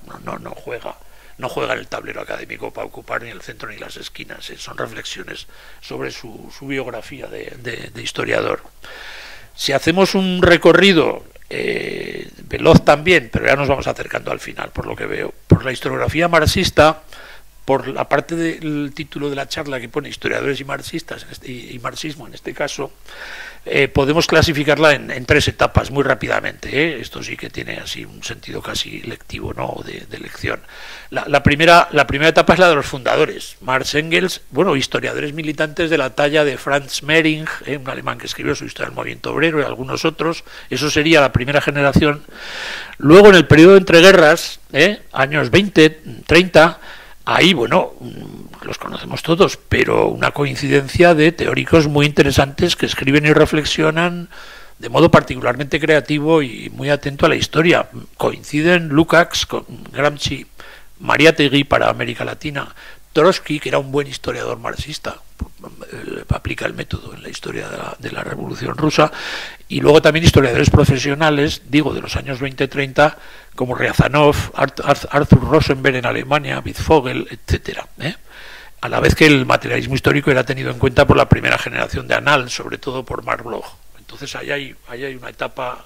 juega en el tablero académico para ocupar ni el centro ni las esquinas. Son reflexiones sobre su biografía de historiador. Si hacemos un recorrido veloz también, pero ya nos vamos acercando al final, por lo que veo, por la historiografía marxista, por la parte del título de la charla que pone historiadores y marxistas y marxismo en este caso, podemos clasificarla en tres etapas muy rápidamente. Esto sí que tiene así un sentido casi lectivo, ¿no? de lección. La primera etapa es la de los fundadores, Marx, Engels, historiadores militantes de la talla de Franz Mehring, un alemán que escribió su historia del movimiento obrero, y algunos otros. Eso sería la primera generación. Luego, en el periodo de entreguerras, años 20, 30, ahí, los conocemos todos, pero una coincidencia de teóricos muy interesantes que escriben y reflexionan de modo particularmente creativo y muy atento a la historia. Coinciden Lukács con Gramsci, Mariátegui para América Latina, Trotsky, que era un buen historiador marxista, aplica el método en la historia de la Revolución Rusa, y luego también historiadores profesionales, de los años 20-30, como Riazanov, Arthur Rosenberg en Alemania, Wittfogel, etcétera, a la vez que el materialismo histórico era tenido en cuenta por la primera generación de Annales, sobre todo por Marc Bloch. Entonces ahí hay una etapa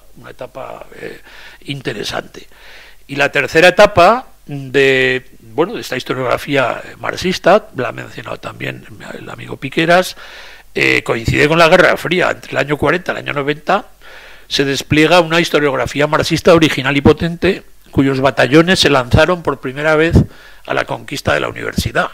interesante. Y la tercera etapa de esta historiografía marxista, la ha mencionado también el amigo Piqueras, coincide con la Guerra Fría. Entre el año 40 y el año 90 se despliega una historiografía marxista original y potente, cuyos batallones se lanzaron por primera vez a la conquista de la universidad.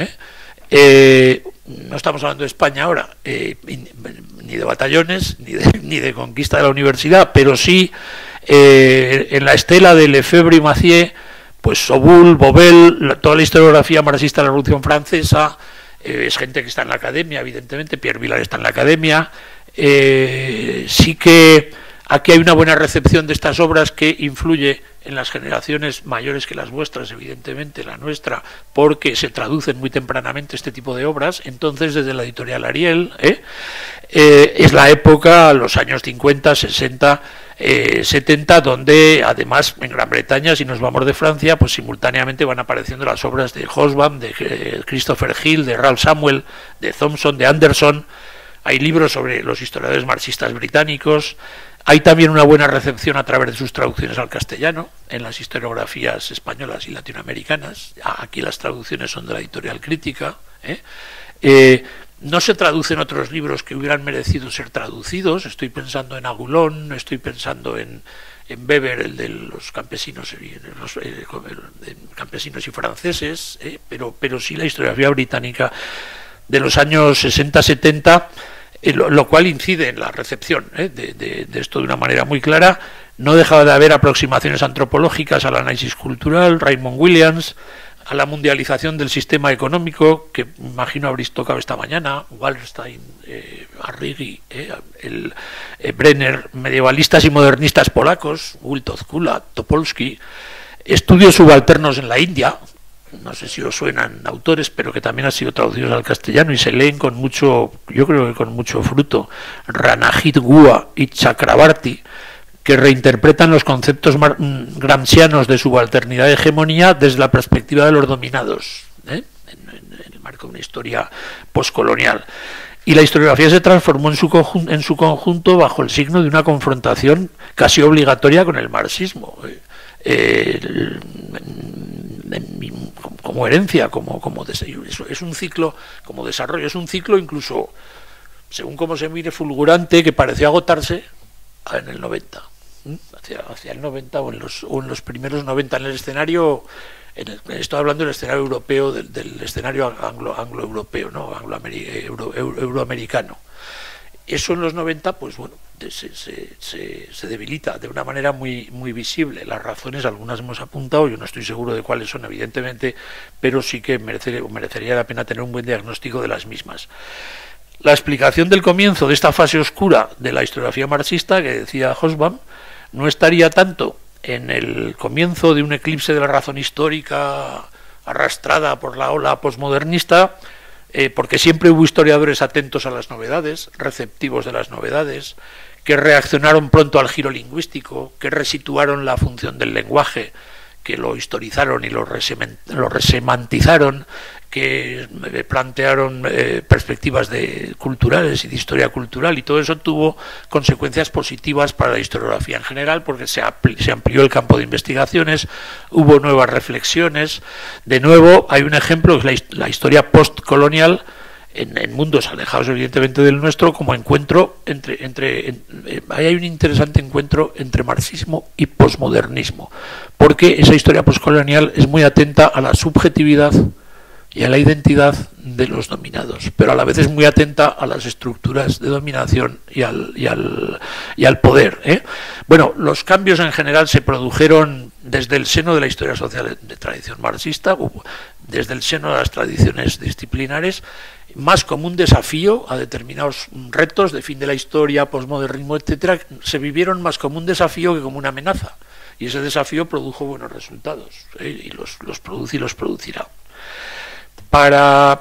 No estamos hablando de España ahora, ni de batallones, ni de conquista de la universidad, pero sí en la estela de Lefebvre y Mathieu, pues Soboul, Bobel, toda la historiografía marxista de la Revolución Francesa, es gente que está en la academia, evidentemente, Pierre Vilar está en la academia. Sí que aquí hay una buena recepción de estas obras que influye en las generaciones mayores que las vuestras, evidentemente, la nuestra, porque se traducen muy tempranamente este tipo de obras. Entonces, desde la editorial Ariel, es la época, los años 50, 60, 70, donde además en Gran Bretaña, si nos vamos de Francia, pues simultáneamente van apareciendo las obras de Hobsbawm, de Christopher Hill, de Ralph Samuel, de Thompson, de Anderson. Hay libros sobre los historiadores marxistas británicos. Hay también una buena recepción a través de sus traducciones al castellano en las historiografías españolas y latinoamericanas. Aquí las traducciones son de la editorial Crítica. No se traducen otros libros que hubieran merecido ser traducidos. Estoy pensando en Agulón, estoy pensando en Weber, el de los campesinos, campesinos y franceses, pero sí la historiografía británica de los años 60-70, lo cual incide en la recepción de esto de una manera muy clara. No dejaba de haber aproximaciones antropológicas al análisis cultural, Raymond Williams, a la mundialización del sistema económico, que imagino habréis tocado esta mañana, Wallerstein, Arrighi, Brenner, medievalistas y modernistas polacos, Witold Kula, Topolsky, estudios subalternos en la India, no sé si os suenan autores, pero que también han sido traducidos al castellano y se leen con mucho, yo creo que con mucho fruto, Ranajit Gua y Chakrabarti, que reinterpretan los conceptos gramscianos de subalternidad y hegemonía desde la perspectiva de los dominados, en el marco de una historia postcolonial. Y la historiografía se transformó en su conjunto bajo el signo de una confrontación casi obligatoria con el marxismo, como herencia, es un ciclo, como desarrollo, es un ciclo incluso, según cómo se mire, fulgurante, que pareció agotarse en el 90. Hacia el 90 o en los primeros 90 en el escenario, estoy hablando del escenario europeo, del escenario anglo-europeo, ¿no? Euroamericano. Eso en los 90, pues bueno, se debilita de una manera muy, muy visible. Las razones, algunas hemos apuntado, yo no estoy seguro de cuáles son, evidentemente, pero sí que merecería la pena tener un buen diagnóstico de las mismas. La explicación del comienzo de esta fase oscura de la historiografía marxista, que decía Hobsbawm, no estaría tanto en el comienzo de un eclipse de la razón histórica arrastrada por la ola posmodernista, porque siempre hubo historiadores atentos a las novedades, receptivos de las novedades, que reaccionaron pronto al giro lingüístico, que resituaron la función del lenguaje, que lo historizaron y lo resemantizaron, que plantearon perspectivas culturales y de historia cultural, y todo eso tuvo consecuencias positivas para la historiografía en general, porque se amplió el campo de investigaciones, hubo nuevas reflexiones. De nuevo, hay un ejemplo, que es la historia postcolonial, en mundos alejados evidentemente del nuestro, como encuentro ahí hay un interesante encuentro entre marxismo y posmodernismo, porque esa historia postcolonial es muy atenta a la subjetividad y a la identidad de los dominados, pero a la vez es muy atenta a las estructuras de dominación y al poder. Bueno, los cambios en general se produjeron desde el seno de la historia social de tradición marxista, desde el seno de las tradiciones disciplinares, más como un desafío a determinados retos de fin de la historia, posmodernismo, etcétera, se vivieron más como un desafío que como una amenaza, y ese desafío produjo buenos resultados, y los produce y los producirá. Para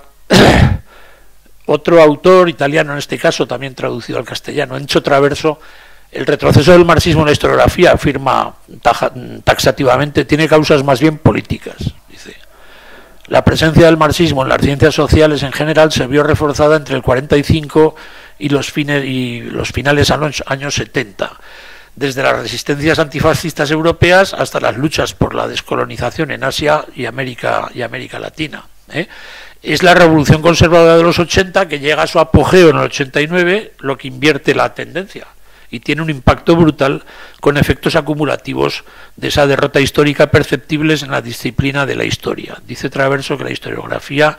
otro autor italiano, en este caso también traducido al castellano, Enzo Traverso, el retroceso del marxismo en la historiografía, afirma taxativamente, tiene causas más bien políticas. Dice: la presencia del marxismo en las ciencias sociales en general se vio reforzada entre el 45 y los finales a los años 70, desde las resistencias antifascistas europeas hasta las luchas por la descolonización en Asia y América Latina. Es la revolución conservadora de los 80 que llega a su apogeo en el 89, lo que invierte la tendencia y tiene un impacto brutal con efectos acumulativos de esa derrota histórica perceptibles en la disciplina de la historia. Dice Traverso que la historiografía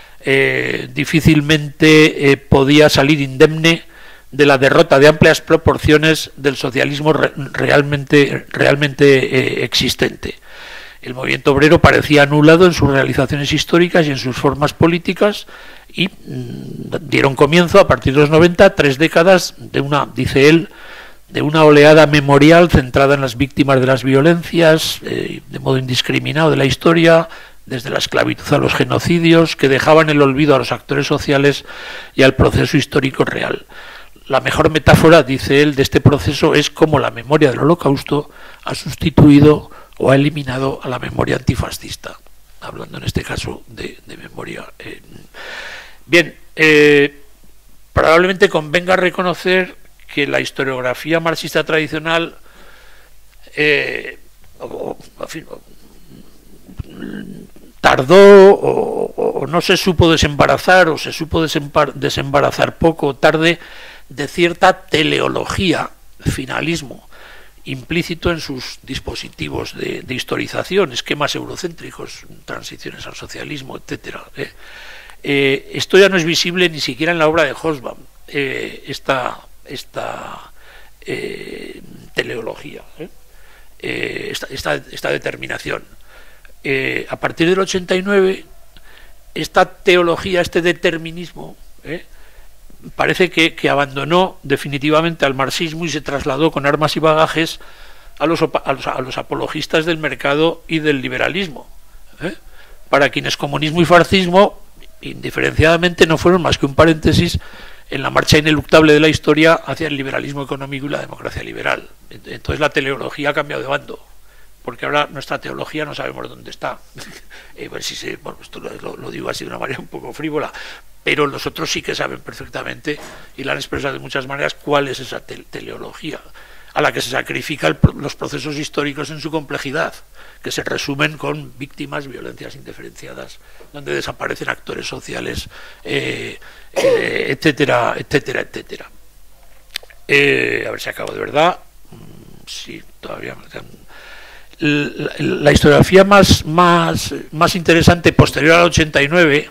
difícilmente podía salir indemne de la derrota de amplias proporciones del socialismo realmente existente. El movimiento obrero parecía anulado en sus realizaciones históricas y en sus formas políticas, y dieron comienzo a partir de los 90 3 décadas de una, dice él, de una oleada memorial centrada en las víctimas de las violencias, de modo indiscriminado de la historia, desde la esclavitud a los genocidios, que dejaban el olvido a los actores sociales y al proceso histórico real. La mejor metáfora, dice él, de este proceso es cómo la memoria del Holocausto ha sustituido o ha eliminado a la memoria antifascista, hablando en este caso de memoria. Bien, probablemente convenga reconocer que la historiografía marxista tradicional tardó o no se supo desembarazar, o se supo desembarazar poco o tarde, de cierta teleología, finalismo, implícito en sus dispositivos de historización, esquemas eurocéntricos, transiciones al socialismo, etcétera. Esto ya no es visible ni siquiera en la obra de Hobsbawm, esta teleología, esta determinación. A partir del 89, esta teología, este determinismo, parece que abandonó definitivamente al marxismo y se trasladó con armas y bagajes a los apologistas del mercado y del liberalismo, para quienes comunismo y fascismo indiferenciadamente no fueron más que un paréntesis en la marcha ineluctable de la historia hacia el liberalismo económico y la democracia liberal. Entonces la teleología ha cambiado de bando, porque ahora nuestra teología no sabemos dónde está. Bueno, esto lo digo así de una manera un poco frívola, pero los otros sí que saben perfectamente, y la han expresado de muchas maneras, cuál es esa teleología, a la que se sacrifican los procesos históricos en su complejidad, que se resumen con víctimas, violencias indiferenciadas, donde desaparecen actores sociales, etcétera, etcétera, etcétera. A ver si acabo de verdad. Sí, todavía me quedan. La historiografía más interesante posterior al 89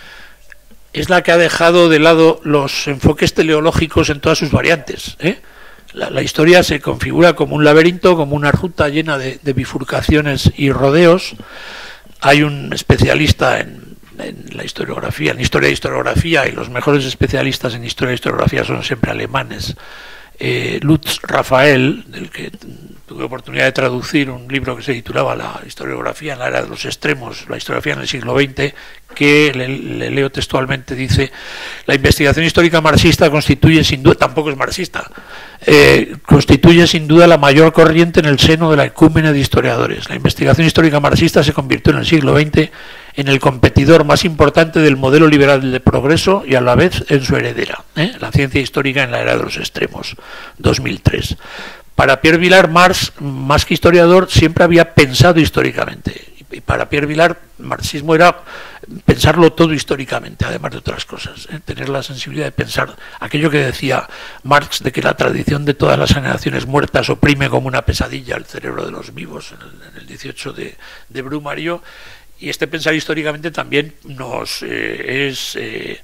es la que ha dejado de lado los enfoques teleológicos en todas sus variantes. La historia se configura como un laberinto, como una ruta llena de bifurcaciones y rodeos. Hay un especialista en la historiografía, en historia de historiografía, y los mejores especialistas en historia de historiografía son siempre alemanes. Lutz Raphael, del que tuve oportunidad de traducir un libro que se titulaba La historiografía en la era de los extremos, la historiografía en el siglo XX, que le leo textualmente, dice: la investigación histórica marxista constituye sin duda, tampoco es marxista, constituye sin duda la mayor corriente en el seno de la ecúmene de historiadores. La investigación histórica marxista se convirtió en el siglo XX en el competidor más importante del modelo liberal de progreso y a la vez en su heredera, la ciencia histórica en la era de los extremos, 2003. Para Pierre Vilar, Marx, más que historiador, siempre había pensado históricamente. Y para Pierre Vilar, marxismo era pensarlo todo históricamente, además de otras cosas, tener la sensibilidad de pensar aquello que decía Marx, de que la tradición de todas las generaciones muertas oprime como una pesadilla el cerebro de los vivos, en el 18 de Brumario. Y este pensar históricamente también nos es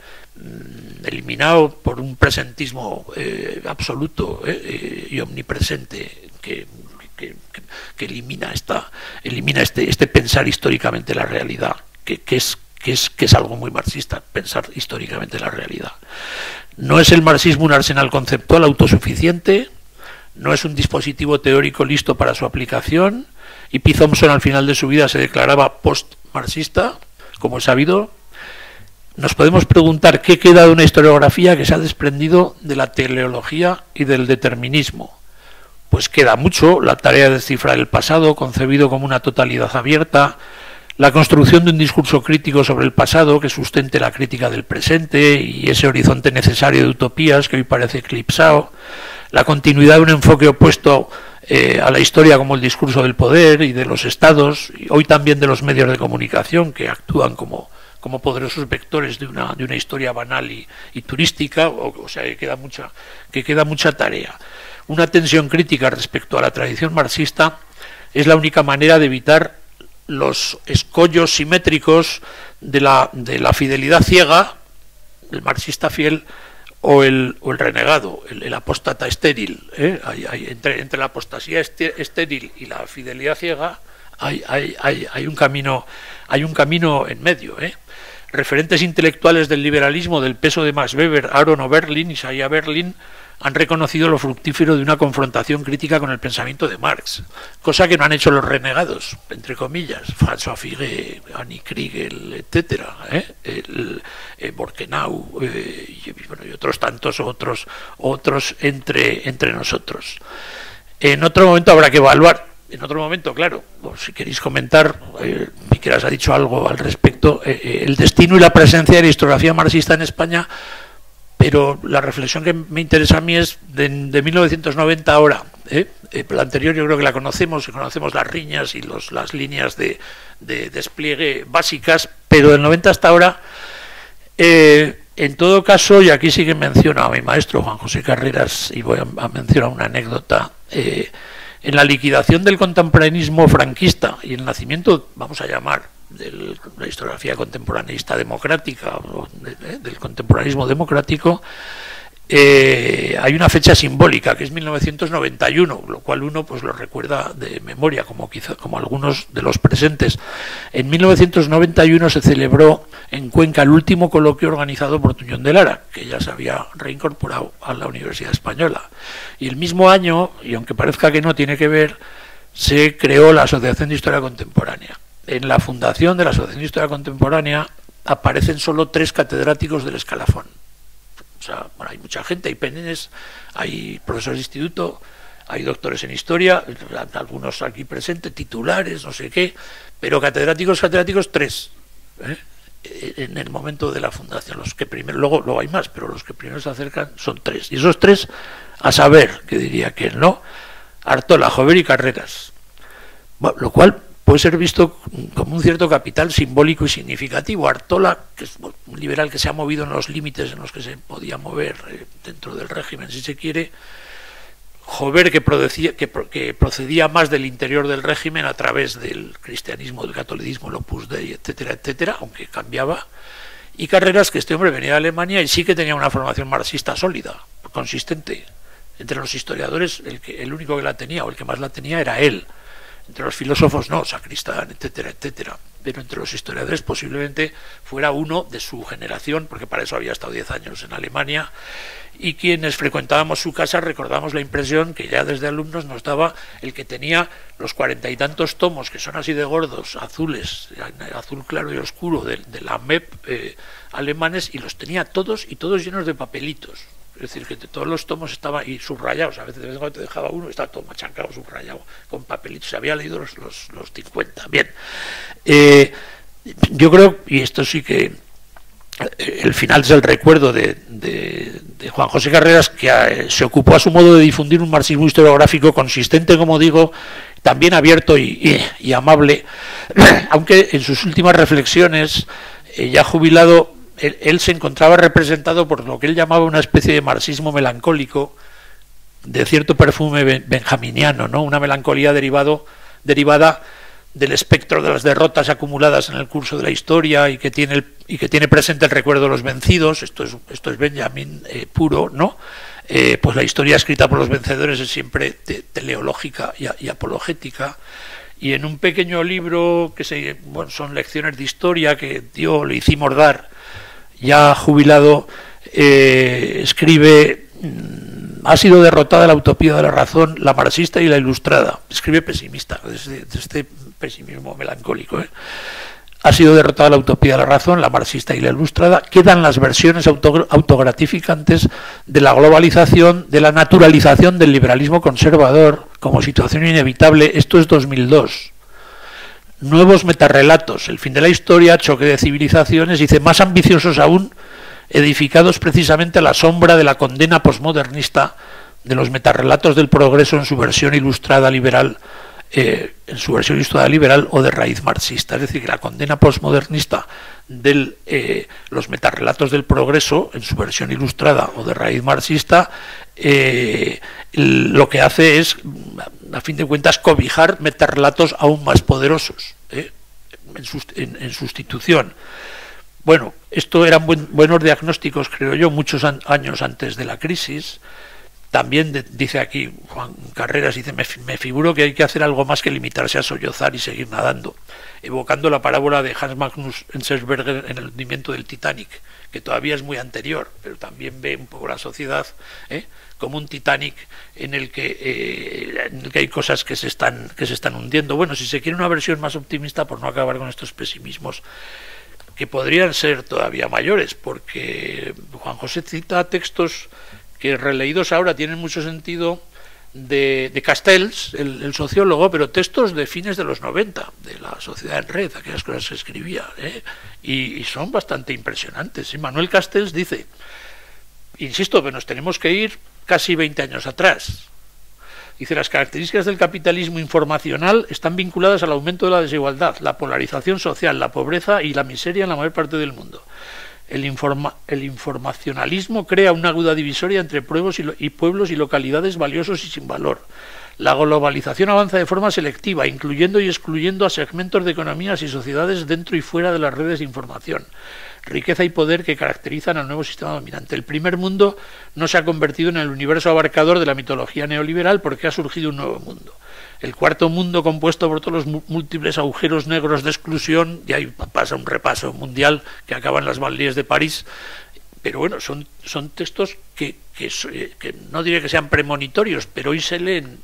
eliminado por un presentismo absoluto y omnipresente que elimina este pensar históricamente la realidad, que es algo muy marxista, pensar históricamente la realidad. No es el marxismo un arsenal conceptual autosuficiente, no es un dispositivo teórico listo para su aplicación, y P. Thompson al final de su vida se declaraba post-marxista, como es sabido. Nos podemos preguntar qué queda de una historiografía que se ha desprendido de la teleología y del determinismo. Pues queda mucho: la tarea de descifrar el pasado, concebido como una totalidad abierta, la construcción de un discurso crítico sobre el pasado que sustente la crítica del presente y ese horizonte necesario de utopías que hoy parece eclipsado, la continuidad de un enfoque opuesto a la historia como el discurso del poder y de los estados, y hoy también de los medios de comunicación, que actúan como poderosos vectores de una historia banal y turística, o sea, que queda mucha tarea. una tensión crítica respecto a la tradición marxista es la única manera de evitar los escollos simétricos de la fidelidad ciega, el marxista fiel, o el renegado, el apóstata estéril. Entre la apostasía estéril y la fidelidad ciega hay un camino en medio. Referentes intelectuales del liberalismo del peso de Max Weber, Aaron Oberlin y Isaiah Berlin han reconocido lo fructífero de una confrontación crítica con el pensamiento de Marx, cosa que no han hecho los renegados, entre comillas, François Figuet, Annie Kriegel, etcétera, Borkenau, y otros tantos otros entre nosotros. En otro momento habrá que evaluar. En otro momento, claro, si queréis comentar, Piqueras ha dicho algo al respecto, el destino y la presencia de la historiografía marxista en España, pero la reflexión que me interesa a mí es de 1990 ahora. La anterior yo creo que la conocemos las riñas y las líneas de despliegue básicas, pero del 90 hasta ahora, en todo caso, y aquí sí que menciono a mi maestro Juan José Carreras, y voy a mencionar una anécdota, en la liquidación del contemporaneismo franquista y el nacimiento, vamos a llamar, de la historiografía contemporaneista democrática, del contemporaneismo democrático, hay una fecha simbólica que es 1991, lo cual uno pues lo recuerda de memoria, como algunos de los presentes. En 1991 se celebró en Cuenca el último coloquio organizado por Tuñón de Lara, que ya se había reincorporado a la Universidad Española. Y el mismo año, y aunque parezca que no tiene que ver, se creó la Asociación de Historia Contemporánea. En la fundación de la Asociación de Historia Contemporánea aparecen solo 3 catedráticos del escalafón. O sea, bueno, hay mucha gente, hay PNs, hay profesores de instituto, hay doctores en historia, algunos aquí presentes, titulares, no sé qué, pero catedráticos 3, en el momento de la fundación. Los que primero, luego hay más, pero los que primero se acercan son 3. Y esos 3, a saber, que diría que no, Artola, Jover y Carreras. Bueno, lo cual puede ser visto como un cierto capital simbólico y significativo. Artola, que es un liberal que se ha movido en los límites en los que se podía mover dentro del régimen, si se quiere. Jover, que procedía más del interior del régimen a través del cristianismo, del catolicismo, el Opus Dei, etcétera, etcétera, aunque cambiaba. Y Carreras, que este hombre venía de Alemania y sí que tenía una formación marxista sólida, consistente. Entre los historiadores, el único que la tenía, o el que más la tenía, era él. Entre los filósofos no, Sacristán, etcétera, etcétera. Pero entre los historiadores posiblemente fuera uno de su generación, porque para eso había estado 10 años en Alemania, y quienes frecuentábamos su casa recordamos la impresión que ya desde alumnos nos daba el que tenía los 40 y tantos tomos, que son así de gordos, azules, azul claro y oscuro, de la MEP alemanes, y los tenía todos llenos de papelitos. Es decir, que todos los tomos estaban y subrayados. A veces de vez en cuando te dejaba uno y estaba todo machancado, subrayado, con papelitos. Se había leído los 50. Bien. Yo creo, y esto sí que el final es el recuerdo de Juan José Carreras, que se ocupó a su modo de difundir un marxismo historiográfico consistente, como digo, también abierto y amable, aunque en sus últimas reflexiones, ya jubilado, él se encontraba representado por lo que él llamaba una especie de marxismo melancólico, de cierto perfume benjaminiano, ¿no? Una melancolía derivada del espectro de las derrotas acumuladas en el curso de la historia y que tiene presente el recuerdo de los vencidos. Esto es Benjamin puro, ¿no? Pues la historia escrita por los vencedores es siempre teleológica y apologética. Y en un pequeño libro que son lecciones de historia que le hicimos dar, ya jubilado, escribe: ha sido derrotada la utopía de la razón, la marxista y la ilustrada. Escribe pesimista, desde este pesimismo melancólico. Ha sido derrotada la utopía de la razón, la marxista y la ilustrada. Quedan las versiones autogratificantes de la globalización, de la naturalización del liberalismo conservador como situación inevitable. Esto es 2002. Nuevos metarrelatos, el fin de la historia, choque de civilizaciones, dice, más ambiciosos aún, edificados precisamente a la sombra de la condena posmodernista de los metarrelatos del progreso en su versión ilustrada liberal en su versión ilustrada liberal o de raíz marxista. Es decir, que la condena postmodernista de los metarrelatos del progreso, en su versión ilustrada o de raíz marxista, lo que hace es, a fin de cuentas, cobijar metarrelatos aún más poderosos, en sustitución. Bueno, esto eran buenos diagnósticos, creo yo, muchos años antes de la crisis. También dice aquí Juan Carreras, dice, me figuro que hay que hacer algo más que limitarse a sollozar y seguir nadando, evocando la parábola de Hans Magnus Enzensberger en el hundimiento del Titanic, que todavía es muy anterior, pero también ve un poco la sociedad como un Titanic en el que hay cosas que se están hundiendo. Bueno, si se quiere una versión más optimista, por no acabar con estos pesimismos, que podrían ser todavía mayores, porque Juan José cita textos que releídos ahora tienen mucho sentido de Castells, el sociólogo, pero textos de fines de los 90, de la Sociedad en Red, aquellas cosas que escribía, y son bastante impresionantes. Manuel Castells dice, insisto, que nos tenemos que ir casi 20 años atrás. Dice, las características del capitalismo informacional están vinculadas al aumento de la desigualdad, la polarización social, la pobreza y la miseria en la mayor parte del mundo. El informacionalismo crea una aguda divisoria entre pueblos y localidades valiosos y sin valor. La globalización avanza de forma selectiva, incluyendo y excluyendo a segmentos de economías y sociedades dentro y fuera de las redes de información. Riqueza y poder que caracterizan al nuevo sistema dominante. El primer mundo no se ha convertido en el universo abarcador de la mitología neoliberal porque ha surgido un nuevo mundo. El cuarto mundo, compuesto por todos los múltiples agujeros negros de exclusión, y ahí pasa un repaso mundial que acaba en las Banlieues de París, pero bueno, son textos que no diré que sean premonitorios, pero hoy se leen,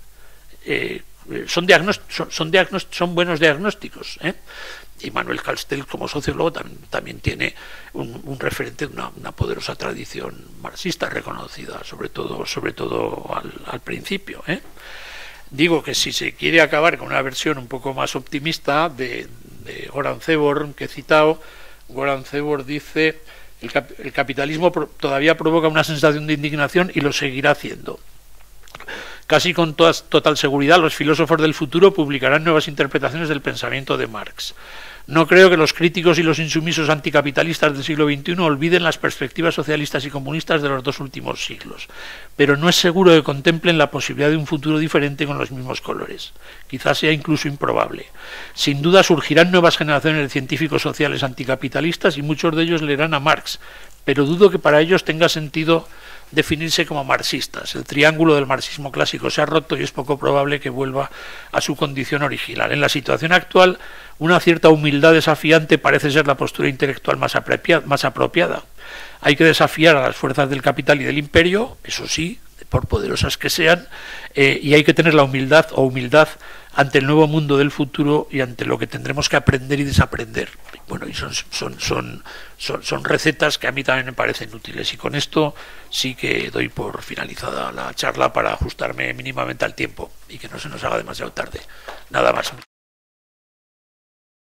son buenos diagnósticos, Y Manuel Castells, como sociólogo, también tiene un referente de una poderosa tradición marxista reconocida, sobre todo al principio, Digo que si se quiere acabar con una versión un poco más optimista de Goran Zeborn, que he citado, Goran Zeborn dice, el capitalismo todavía provoca una sensación de indignación y lo seguirá haciendo. Casi con total seguridad, los filósofos del futuro publicarán nuevas interpretaciones del pensamiento de Marx. No creo que los críticos y los insumisos anticapitalistas del siglo XXI olviden las perspectivas socialistas y comunistas de los dos últimos siglos, pero no es seguro que contemplen la posibilidad de un futuro diferente con los mismos colores. Quizás sea incluso improbable. Sin duda surgirán nuevas generaciones de científicos sociales anticapitalistas y muchos de ellos leerán a Marx, pero dudo que para ellos tenga sentido definirse como marxistas. El triángulo del marxismo clásico se ha roto y es poco probable que vuelva a su condición original. En la situación actual, una cierta humildad desafiante parece ser la postura intelectual más apropiada. Hay que desafiar a las fuerzas del capital y del imperio, eso sí, por poderosas que sean, y hay que tener la humildad ante el nuevo mundo del futuro y ante lo que tendremos que aprender y desaprender. Bueno, y son recetas que a mí también me parecen útiles, y con esto sí que doy por finalizada la charla para ajustarme mínimamente al tiempo y que no se nos haga demasiado tarde. Nada más.